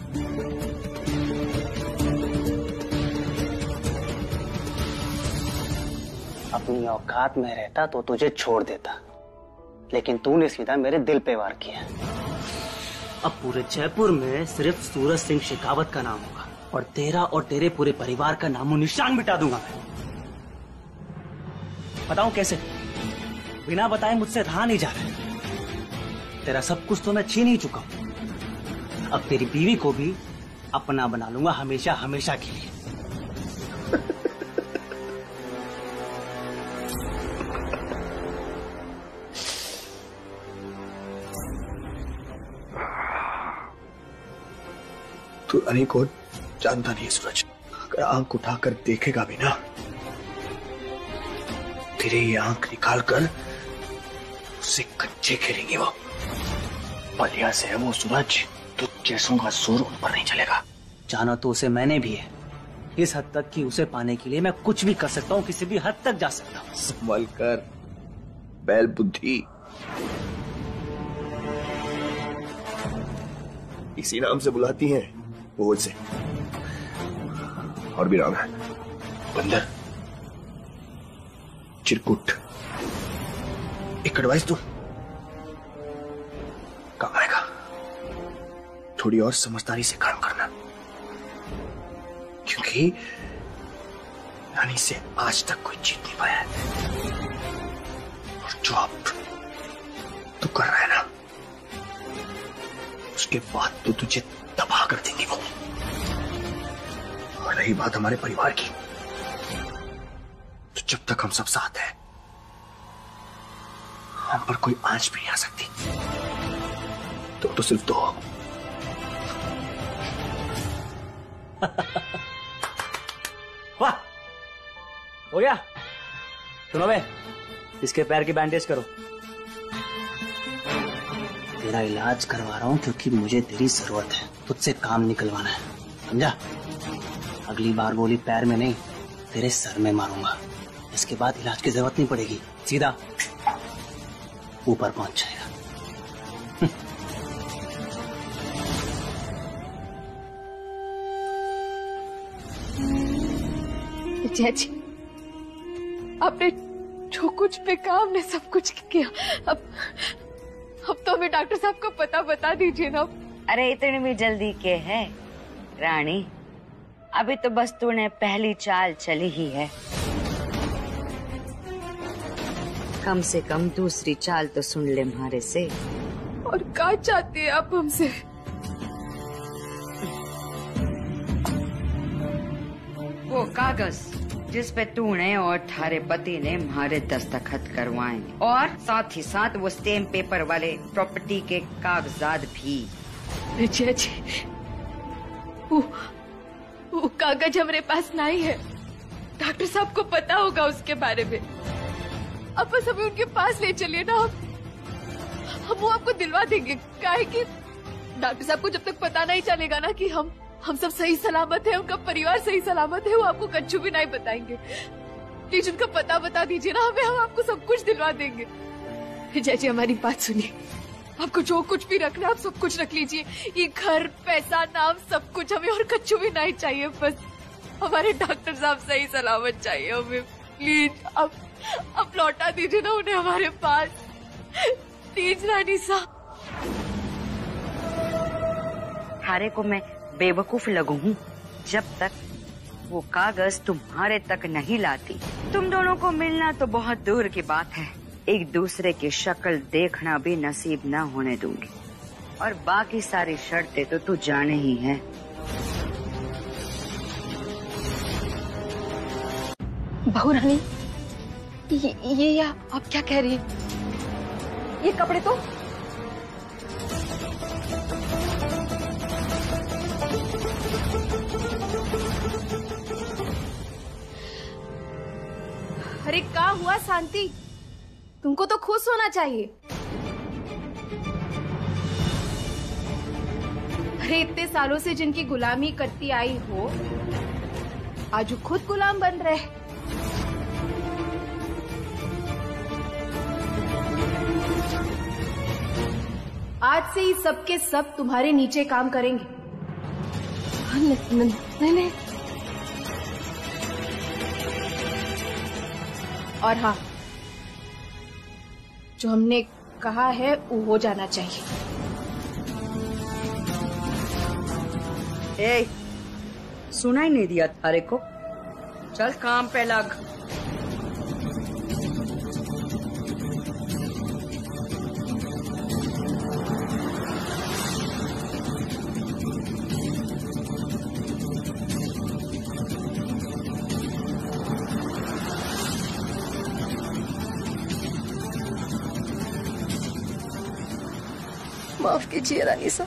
अपनी औकात में रहता तो तुझे छोड़ देता, लेकिन तूने सीधा मेरे दिल पे वार किया। अब पूरे जयपुर में सिर्फ सूरज सिंह शेखावत का नाम होगा और तेरा और तेरे पूरे परिवार का नामो निशान मिटा दूंगा मैं। बताऊं कैसे? बिना बताए मुझसे रहा नहीं जा रहा। तेरा सब कुछ तो मैं छीन ही चुका हूं। अब तेरी बीवी को भी अपना बना लूंगा हमेशा हमेशा के लिए। तू रानी को जानता नहीं सूरज, अगर आंख उठाकर देखेगा भी ना, तेरे ये आंख निकाल कर उससे कच्चे खेलेंगे वो। बलिया से है वो सूरज, तो जैसों का जोर उन पर नहीं चलेगा। जाना तो उसे मैंने भी है, इस हद तक कि उसे पाने के लिए मैं कुछ भी कर सकता हूँ, किसी भी हद तक जा सकता हूँ। संभल कर, बैल बुद्धि। इसी नाम से बुलाती हैं बोझ से। और भी नाम है, बंदर, चिरकुट। एक एडवाइस दूं, काम आएगा। थोड़ी और समझदारी से काम करना, क्योंकि रानी से आज तक कोई जीत नहीं पाया है। और जो अब तू कर रहा है ना, उसके बाद तो तुझे तबाह कर देंगी वो। और रही बात हमारे परिवार की, तो जब तक हम सब साथ हैं, हम पर कोई आंच भी नहीं आ सकती। तो सिर्फ दो। वाह, हो गया। सुनो बे, इसके पैर की बैंडेज करो। तेरा इलाज करवा रहा हूं क्योंकि मुझे तेरी जरूरत है, तुझसे काम निकलवाना है, समझा? अगली बार गोली पैर में नहीं, तेरे सर में मारूंगा। इसके बाद इलाज की जरूरत नहीं पड़ेगी, सीधा ऊपर पहुंच जाएगा। जय जी, आपने जो कुछ भी कहा, हमने सब कुछ किया। अब तो हमें डॉक्टर साहब को पता बता दीजिए ना। अरे इतनी भी जल्दी के है रानी, अभी तो बस तूने पहली चाल चली ही है। कम से कम दूसरी चाल तो सुन ले हमारे से। और क्या चाहते हैं आप हमसे? वो कागज जिस पे तूने और थारे पति ने हमारे दस्तखत करवाए, और साथ ही साथ वो स्टैम्प पेपर वाले प्रॉपर्टी के कागजात भी। जय जी, वो कागज हमारे पास नहीं है। डॉक्टर साहब को पता होगा उसके बारे में। अब बस हमें उनके पास ले चलिए ना, हम वो आपको दिलवा देंगे। काहे कि डॉक्टर साहब को जब तक पता नहीं चलेगा ना कि हम सब सही सलामत है, उनका परिवार सही सलामत है, वो आपको कच्चू भी नहीं बताएंगे। प्लीज उनका पता बता दीजिए ना हमें, हम आपको सब कुछ दिलवा देंगे। जय जी, हमारी बात सुनिए। आपको जो कुछ भी रखना है आप सब कुछ रख लीजिए, ये घर, पैसा, नाम, सब कुछ। हमें और कच्चू भी नहीं चाहिए, बस हमारे डॉक्टर साहब सही सलामत चाहिए हमें। प्लीज अब लौटा दीजिए ना उन्हें हमारे पास, प्लीज रानी साहब। हारे को मैं बेवकूफ लगू हूँ जब तक वो कागज तुम्हारे तक नहीं लाती। तुम दोनों को मिलना तो बहुत दूर की बात है, एक दूसरे की शक्ल देखना भी नसीब न होने दूंगी। और बाकी सारी शर्तें तो तू जाने ही है। बहू रानी, ये आप क्या कह रही है? ये कपड़े तो अरे क्या हुआ शांति? तुमको तो खुश होना चाहिए। अरे इतने सालों से जिनकी गुलामी करती आई हो, आज वो खुद गुलाम बन रहे। आज से ही सब के सब तुम्हारे नीचे काम करेंगे। नहीं। और हाँ, जो हमने कहा है वो हो जाना चाहिए। ए, सुना ही नहीं दिया थारे को? चल काम पे लग। माफ कीजिए रानी साहब।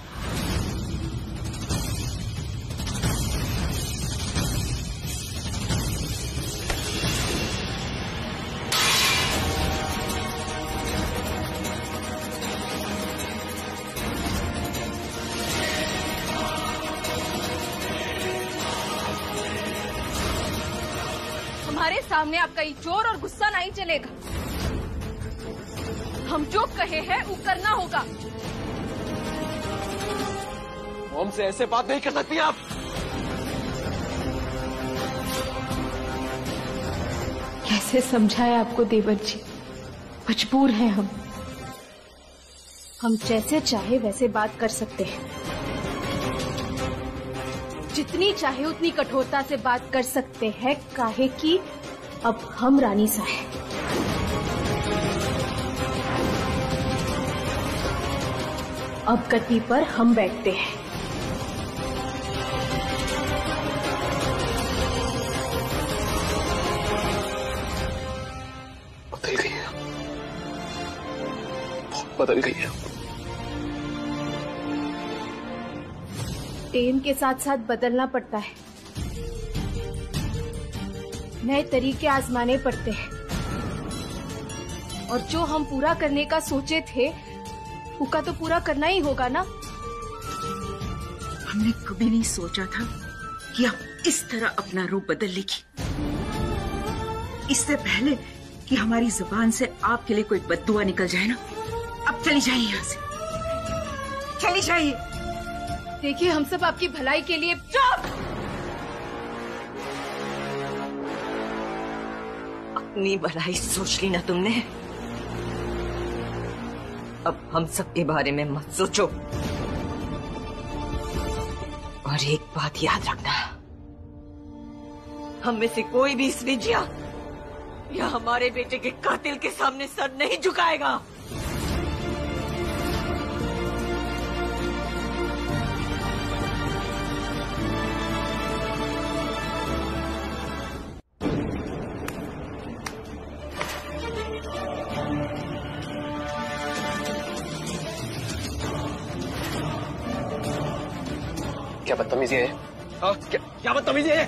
हमारे सामने आपका ये जोर और गुस्सा नहीं चलेगा। हम जो कहे हैं वो करना होगा। हमसे ऐसे बात नहीं कर सकती आप। कैसे समझाए आपको देवर जी, मजबूर हैं हम। हम जैसे चाहे वैसे बात कर सकते हैं, जितनी चाहे उतनी कठोरता से बात कर सकते हैं, काहे कि अब हम रानी सा है। अब गद्दी पर हम बैठते हैं। बदल गई है, बहुत बदल गई है। टेम के साथ साथ बदलना पड़ता है, नए तरीके आजमाने पड़ते हैं। और जो हम पूरा करने का सोचे थे, उसका तो पूरा करना ही होगा ना। हमने कभी नहीं सोचा था कि आप इस तरह अपना रूप बदल लेगी। इससे पहले कि हमारी जुबान से आपके लिए कोई बद्दुआ निकल जाए ना, अब चली जाइए यहाँ से, चली जाइए। देखिए, हम सब आपकी भलाई के लिए। चुप! अपनी भलाई सोच ली ना तुमने, अब हम सब के बारे में मत सोचो। और एक बात याद रखना, हम में से कोई भी इस विजया या हमारे बेटे के कातिल के सामने सर नहीं झुकाएगा। क्या बदतमीजी है? हाँ, क्या बदतमीजी है?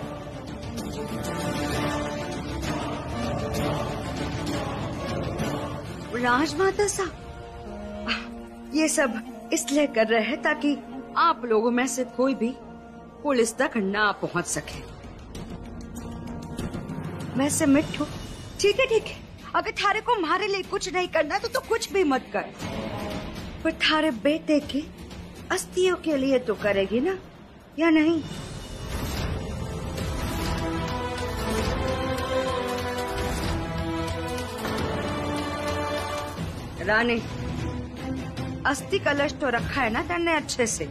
राजमाता साहब, ये सब इसलिए कर रहे हैं ताकि आप लोगों में से कोई भी पुलिस तक ना पहुंच सके। वैसे मिट्ठू, ठीक है ठीक है, अगर थारे को हमारे लिए कुछ नहीं करना तो कुछ भी मत कर, पर थारे बेटे के अस्थियों के लिए तो करेगी ना, या नहीं? रानी, अस्थि कलश तो रखा है ना तन्ने अच्छे से?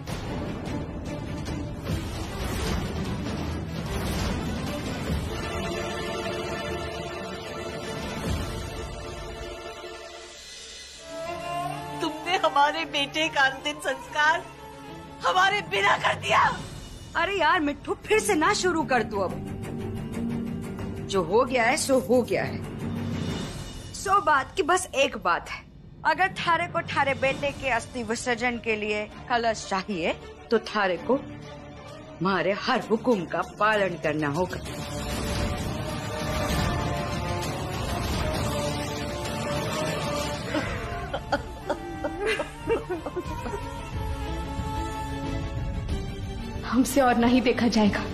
तुमने हमारे बेटे का अंतिम संस्कार हमारे बिना कर दिया। अरे यार मिट्ठू, फिर से ना शुरू कर तू। अब जो हो गया है सो हो गया है। सो बात की बस एक बात है, अगर थारे को थारे बेटे के अस्थि विसर्जन के लिए कलश चाहिए तो थारे को हमारे हर हुक्म का पालन करना होगा। हमसे और नहीं देखा जाएगा।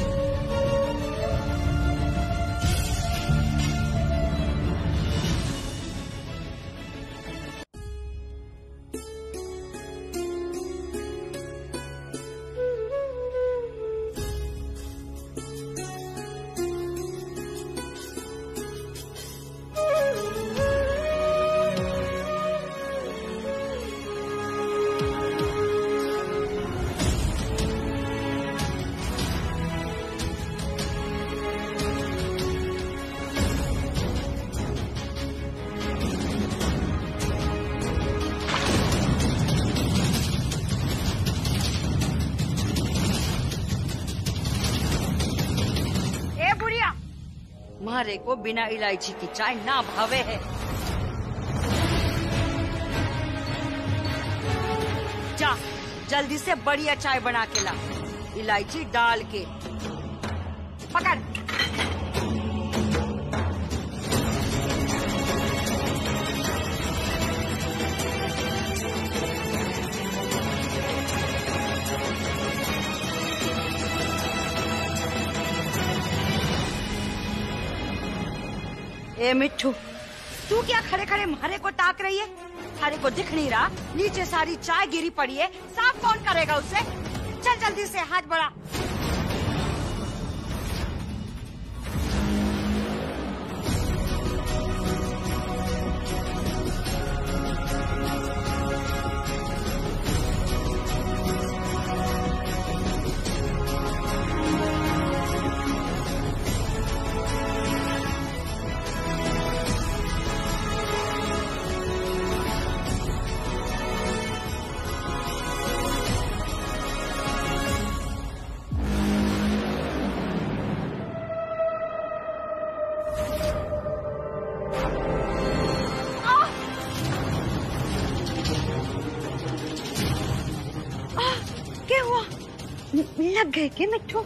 तुम्हारे को बिना इलायची की चाय ना भावे है। जा जल्दी से बढ़िया चाय बना के ला, इलायची डाल के। पकड़। ए मिट्ठू, तू क्या खड़े खड़े मारे को ताक रही है? मारे को दिख नहीं रहा? नीचे सारी चाय गिरी पड़ी है, साफ कौन करेगा उसे? चल जल्दी से हाथ बढ़ा। लग गए के मिट्ठू?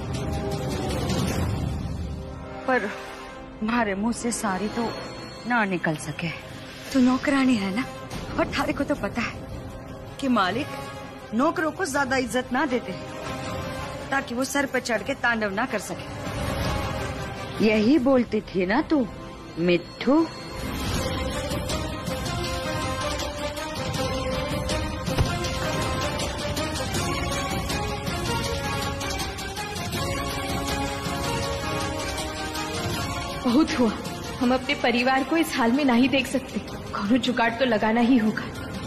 पर हमारे मुंह से सारी तो ना निकल सके। तू नौकरानी है ना, और थारे को तो पता है कि मालिक नौकरों को ज्यादा इज्जत ना देते ताकि वो सर पे चढ़ के तांडव ना कर सके। यही बोलती थी ना तू मिट्ठू? बहुत हुआ, हम अपने परिवार को इस हाल में नहीं देख सकते। कौनो जुगाड़ तो लगाना ही होगा।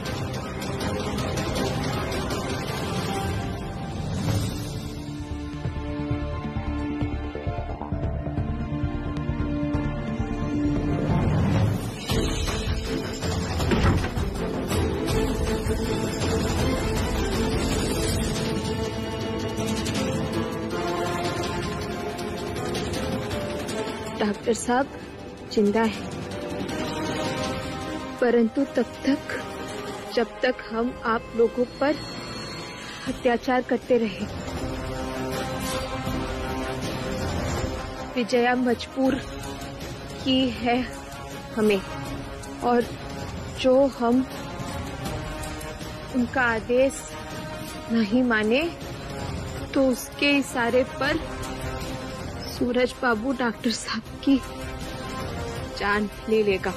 डॉक्टर साहब जिंदा है, परंतु तब तक जब तक हम आप लोगों पर अत्याचार करते रहे। विजया मजबूर की है हमें, और जो हम उनका आदेश नहीं माने तो उसके इशारे पर सूरज बाबू डॉक्टर साहब की जान ले लेगा।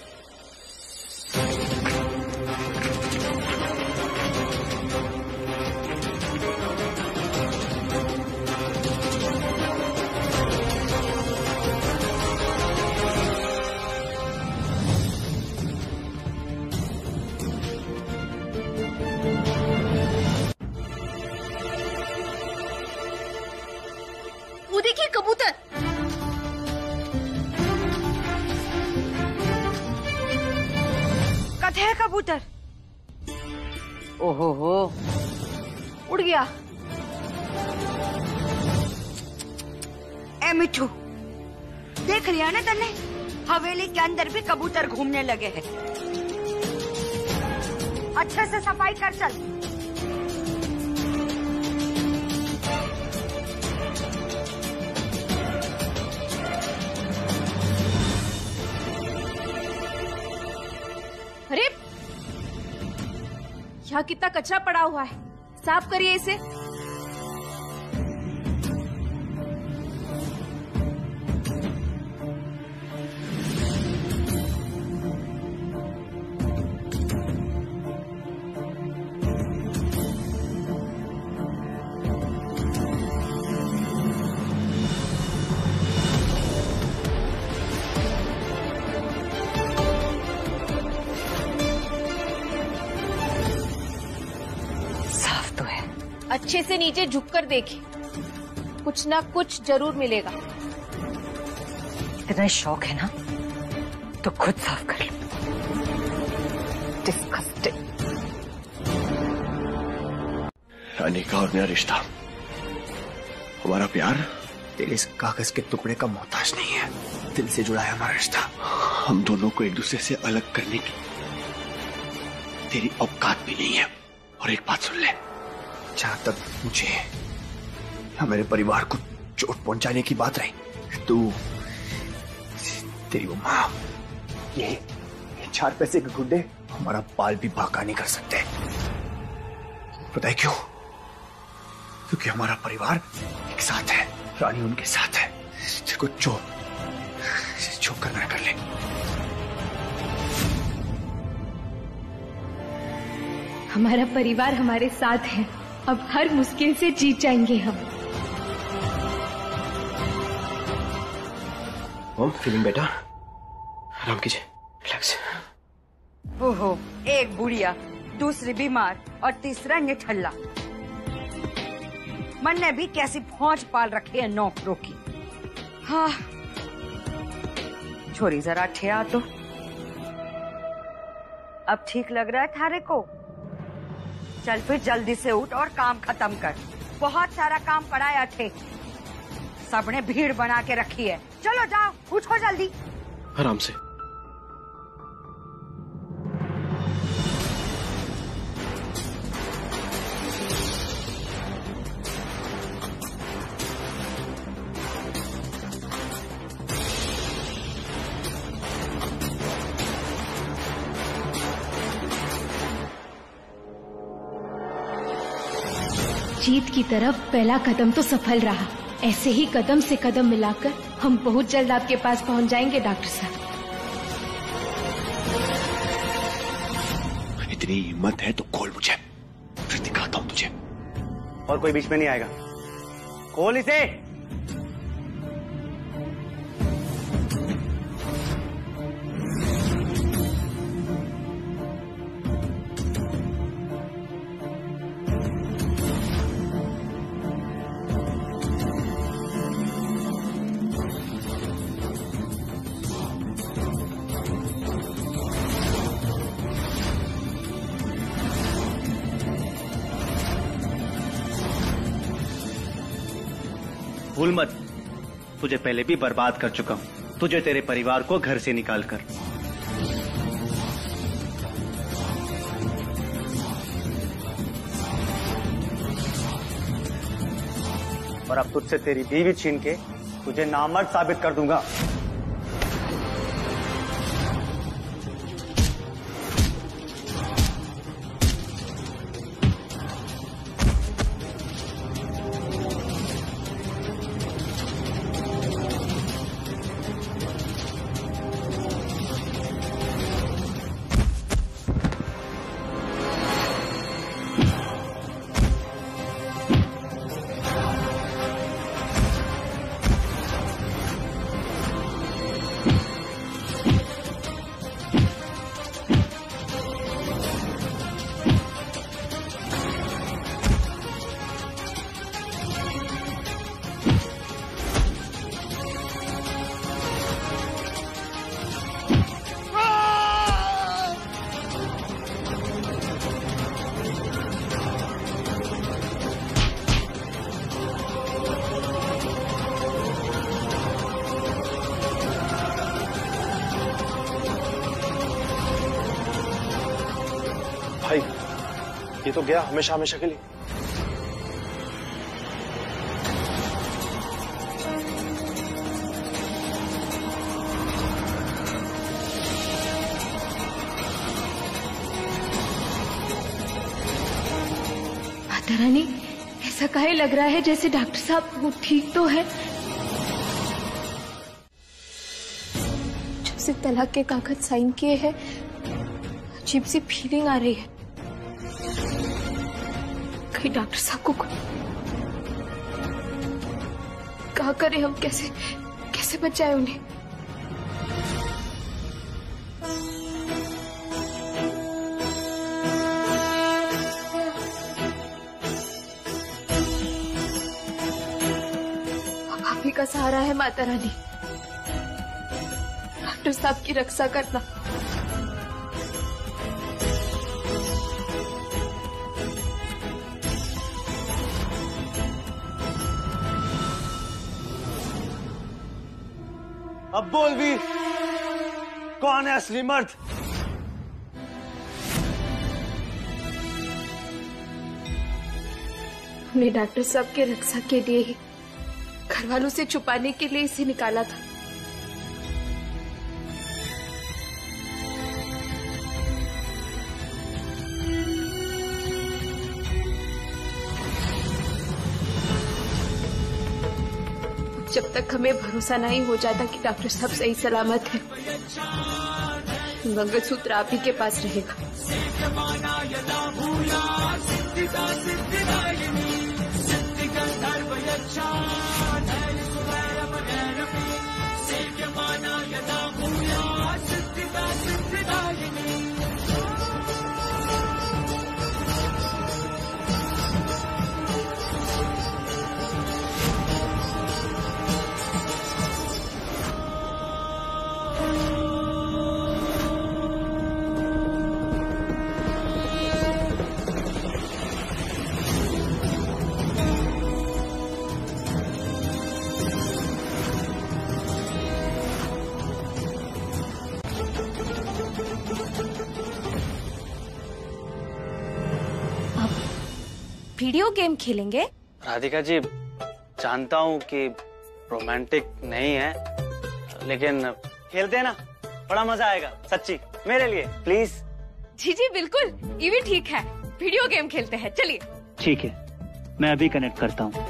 वो देखिए कबूतर। कथे है कबूतर। ओहो हो, उड़ गया। ए मिट्ठू, देख रही है ना तन्ने, हवेली के अंदर भी कबूतर घूमने लगे हैं। अच्छे से सफाई कर चल। अरे यहाँ कितना कचरा पड़ा हुआ है, साफ करिए इसे। अच्छे से नीचे झुककर देखिए, कुछ ना कुछ जरूर मिलेगा। इतना शौक है ना तो खुद साफ कर लो। डिस्गस्टिंग। अनिका और मेरा रिश्ता, हमारा प्यार तेरे इस कागज के टुकड़े का मोहताज नहीं है। दिल से जुड़ा है हमारा रिश्ता। हम दोनों को एक दूसरे से अलग करने की तेरी औकात भी नहीं है। और एक बात सुन ले, जहां तक मुझे या मेरे परिवार को चोट पहुंचाने की बात रही, तू, तेरी वो माँ, ये 4 पैसे के गुंडे हमारा बाल भी बाका नहीं कर सकते। पता है क्यों? क्योंकि हमारा परिवार एक साथ है, रानी उनके साथ है। तेरे को जो करना है कर ले। हमारा परिवार हमारे साथ है, अब हर मुश्किल से जीत जाएंगे हम। Mom, feeling better? आराम कीजिए, रिलैक्स। ओहो, एक बुढ़िया, दूसरी बीमार और तीसरा निठल्ला। मन ने भी कैसी फौज पाल रखी है नौकरों की। हाँ, छोरी जरा ठिया तो। अब ठीक लग रहा है थारे को? चल फिर जल्दी से उठ और काम खत्म कर। बहुत सारा काम पड़ा है अठे, सबने भीड़ बना के रखी है। चलो जाओ, उठो जल्दी। आराम से। जीत की तरफ पहला कदम तो सफल रहा। ऐसे ही कदम से कदम मिलाकर हम बहुत जल्द आपके पास पहुंच जाएंगे डॉक्टर साहब। इतनी हिम्मत है तो खोल मुझे, फिर दिखाता हूं तुझे। और कोई बीच में नहीं आएगा। खोल इसे। भूल मत, तुझे पहले भी बर्बाद कर चुका हूं, तुझे तेरे परिवार को घर से निकाल कर। और अब तुझसे तेरी बीवी छीन के तुझे नामर्द साबित कर दूंगा। भाई, ये तो गया हमेशा हमेशा के लिए। माता रानी, ऐसा काहे लग रहा है जैसे डॉक्टर साहब वो ठीक तो है। जब से तलाक के कागज साइन किए हैं, अजीब सी फीलिंग आ रही है। कहीं डॉक्टर साहब को क्या करें हम, कैसे बचाएं उन्हें। का सहारा है माता रानी। डॉक्टर साहब की रक्षा करना। अब बोल वीर, कौन है असली मर्द? हमने डॉक्टर साहब की रक्षा के लिए ही घर वालों से छुपाने के लिए इसे निकाला था। जब तक हमें भरोसा नहीं हो जाता कि डॉक्टर साहब सही सलामत है, मंगलसूत्र आप ही के पास रहेगा। वीडियो गेम खेलेंगे? राधिका जी, जानता हूँ कि रोमांटिक नहीं है, लेकिन खेलते हैं ना, बड़ा मजा आएगा सच्ची, मेरे लिए प्लीज। जी जी बिल्कुल, ये भी ठीक है, वीडियो गेम खेलते हैं, चलिए। ठीक है, मैं अभी कनेक्ट करता हूँ।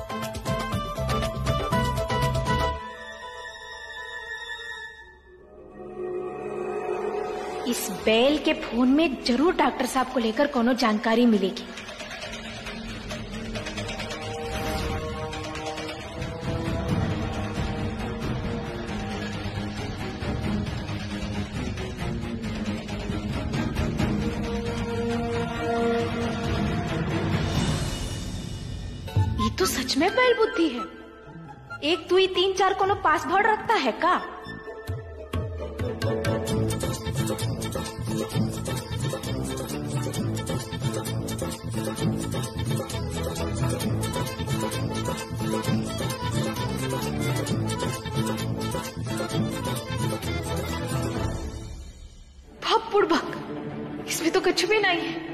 इस बैल के फोन में जरूर डॉक्टर साहब को लेकर कोनो जानकारी मिलेगी। ये तो सच में बैल बुद्धि है। 1 2 3 4 कोनो पासवर्ड रखता है का? बुड़बक, इसमें तो कुछ भी नहीं है।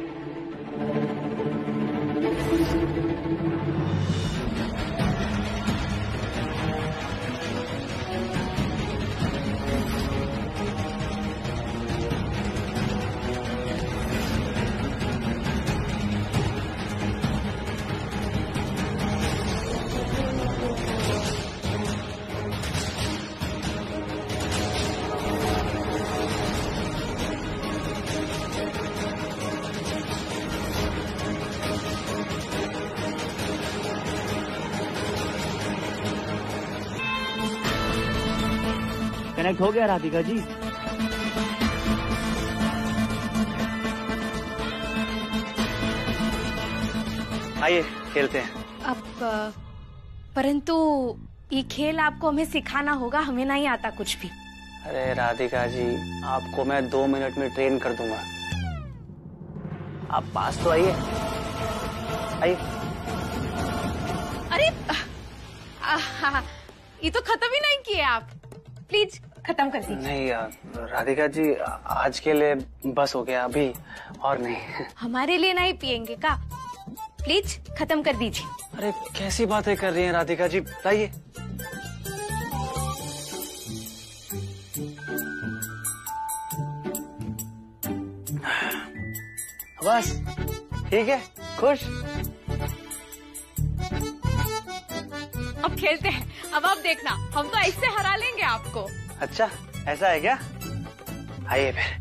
कनेक्ट हो गया राधिका जी। आइए खेलते हैं। अब परंतु ये खेल आपको हमें सिखाना होगा, हमें नहीं आता कुछ भी। अरे राधिका जी, आपको मैं 2 मिनट में ट्रेन कर दूंगा, आप पास तो आइए। आइए। अरे ये तो खत्म ही नहीं किए आप, प्लीज खत्म कर दीजिए। नहीं राधिका जी, आज के लिए बस हो गया, अभी और नहीं। हमारे लिए नहीं पिएंगे का? प्लीज खत्म कर दीजिए। अरे कैसी बातें कर रही हैं राधिका जी, लाइए। बस ठीक है, खुश। अब खेलते हैं, अब आप देखना, हम तो ऐसे हरा लेंगे आपको। अच्छा ऐसा है क्या? आइए फिर।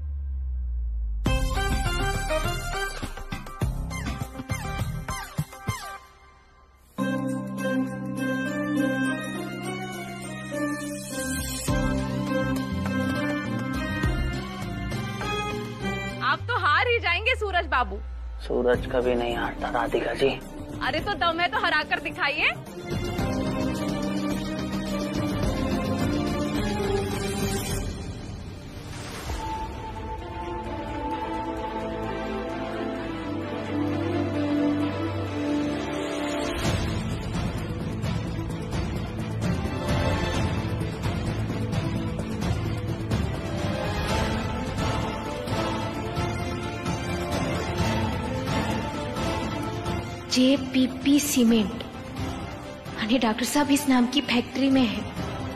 आप तो हार ही जाएंगे सूरज बाबू। सूरज कभी नहीं हारता राधिका जी। अरे तो दम है तो हरा कर दिखाइए। JPP सीमेंट, यानी डॉक्टर साहब इस नाम की फैक्ट्री में है।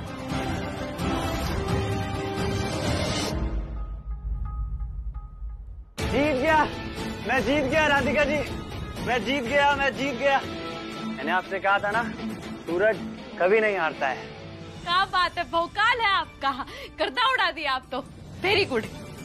जीत गया, मैं जीत गया राधिका जी, मैं जीत गया, मैं जीत गया। मैंने आपसे कहा था ना, सूरज कभी नहीं हारता है। क्या बात है, भौकाल है आपका, गर्दा उड़ा दिया आप तो। Very good.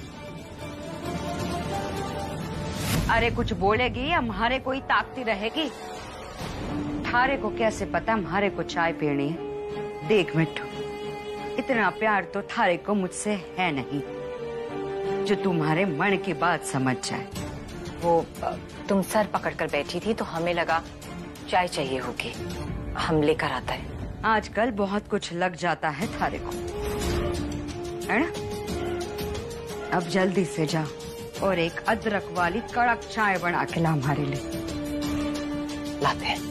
अरे कुछ बोलेगी या हमारे कोई ताकती रहेगी? थारे को कैसे पता हमारे को चाय पीनी है? देख मिट्टू, इतना प्यार तो थारे को मुझसे है नहीं जो तुम्हारे मन की बात समझ जाए। वो तुम सर पकड़कर बैठी थी तो हमें लगा चाय चाहिए होगी, हम लेकर आता है। आजकल बहुत कुछ लग जाता है थारे को, है ना? अब जल्दी से जाओ और एक अदरक वाली कड़क चाय बना के ला हमारे लिए। लाते हैं।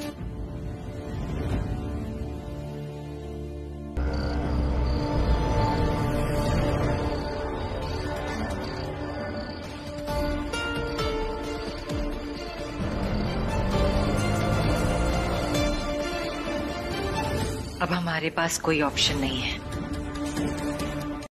अब हमारे पास कोई ऑप्शन नहीं है,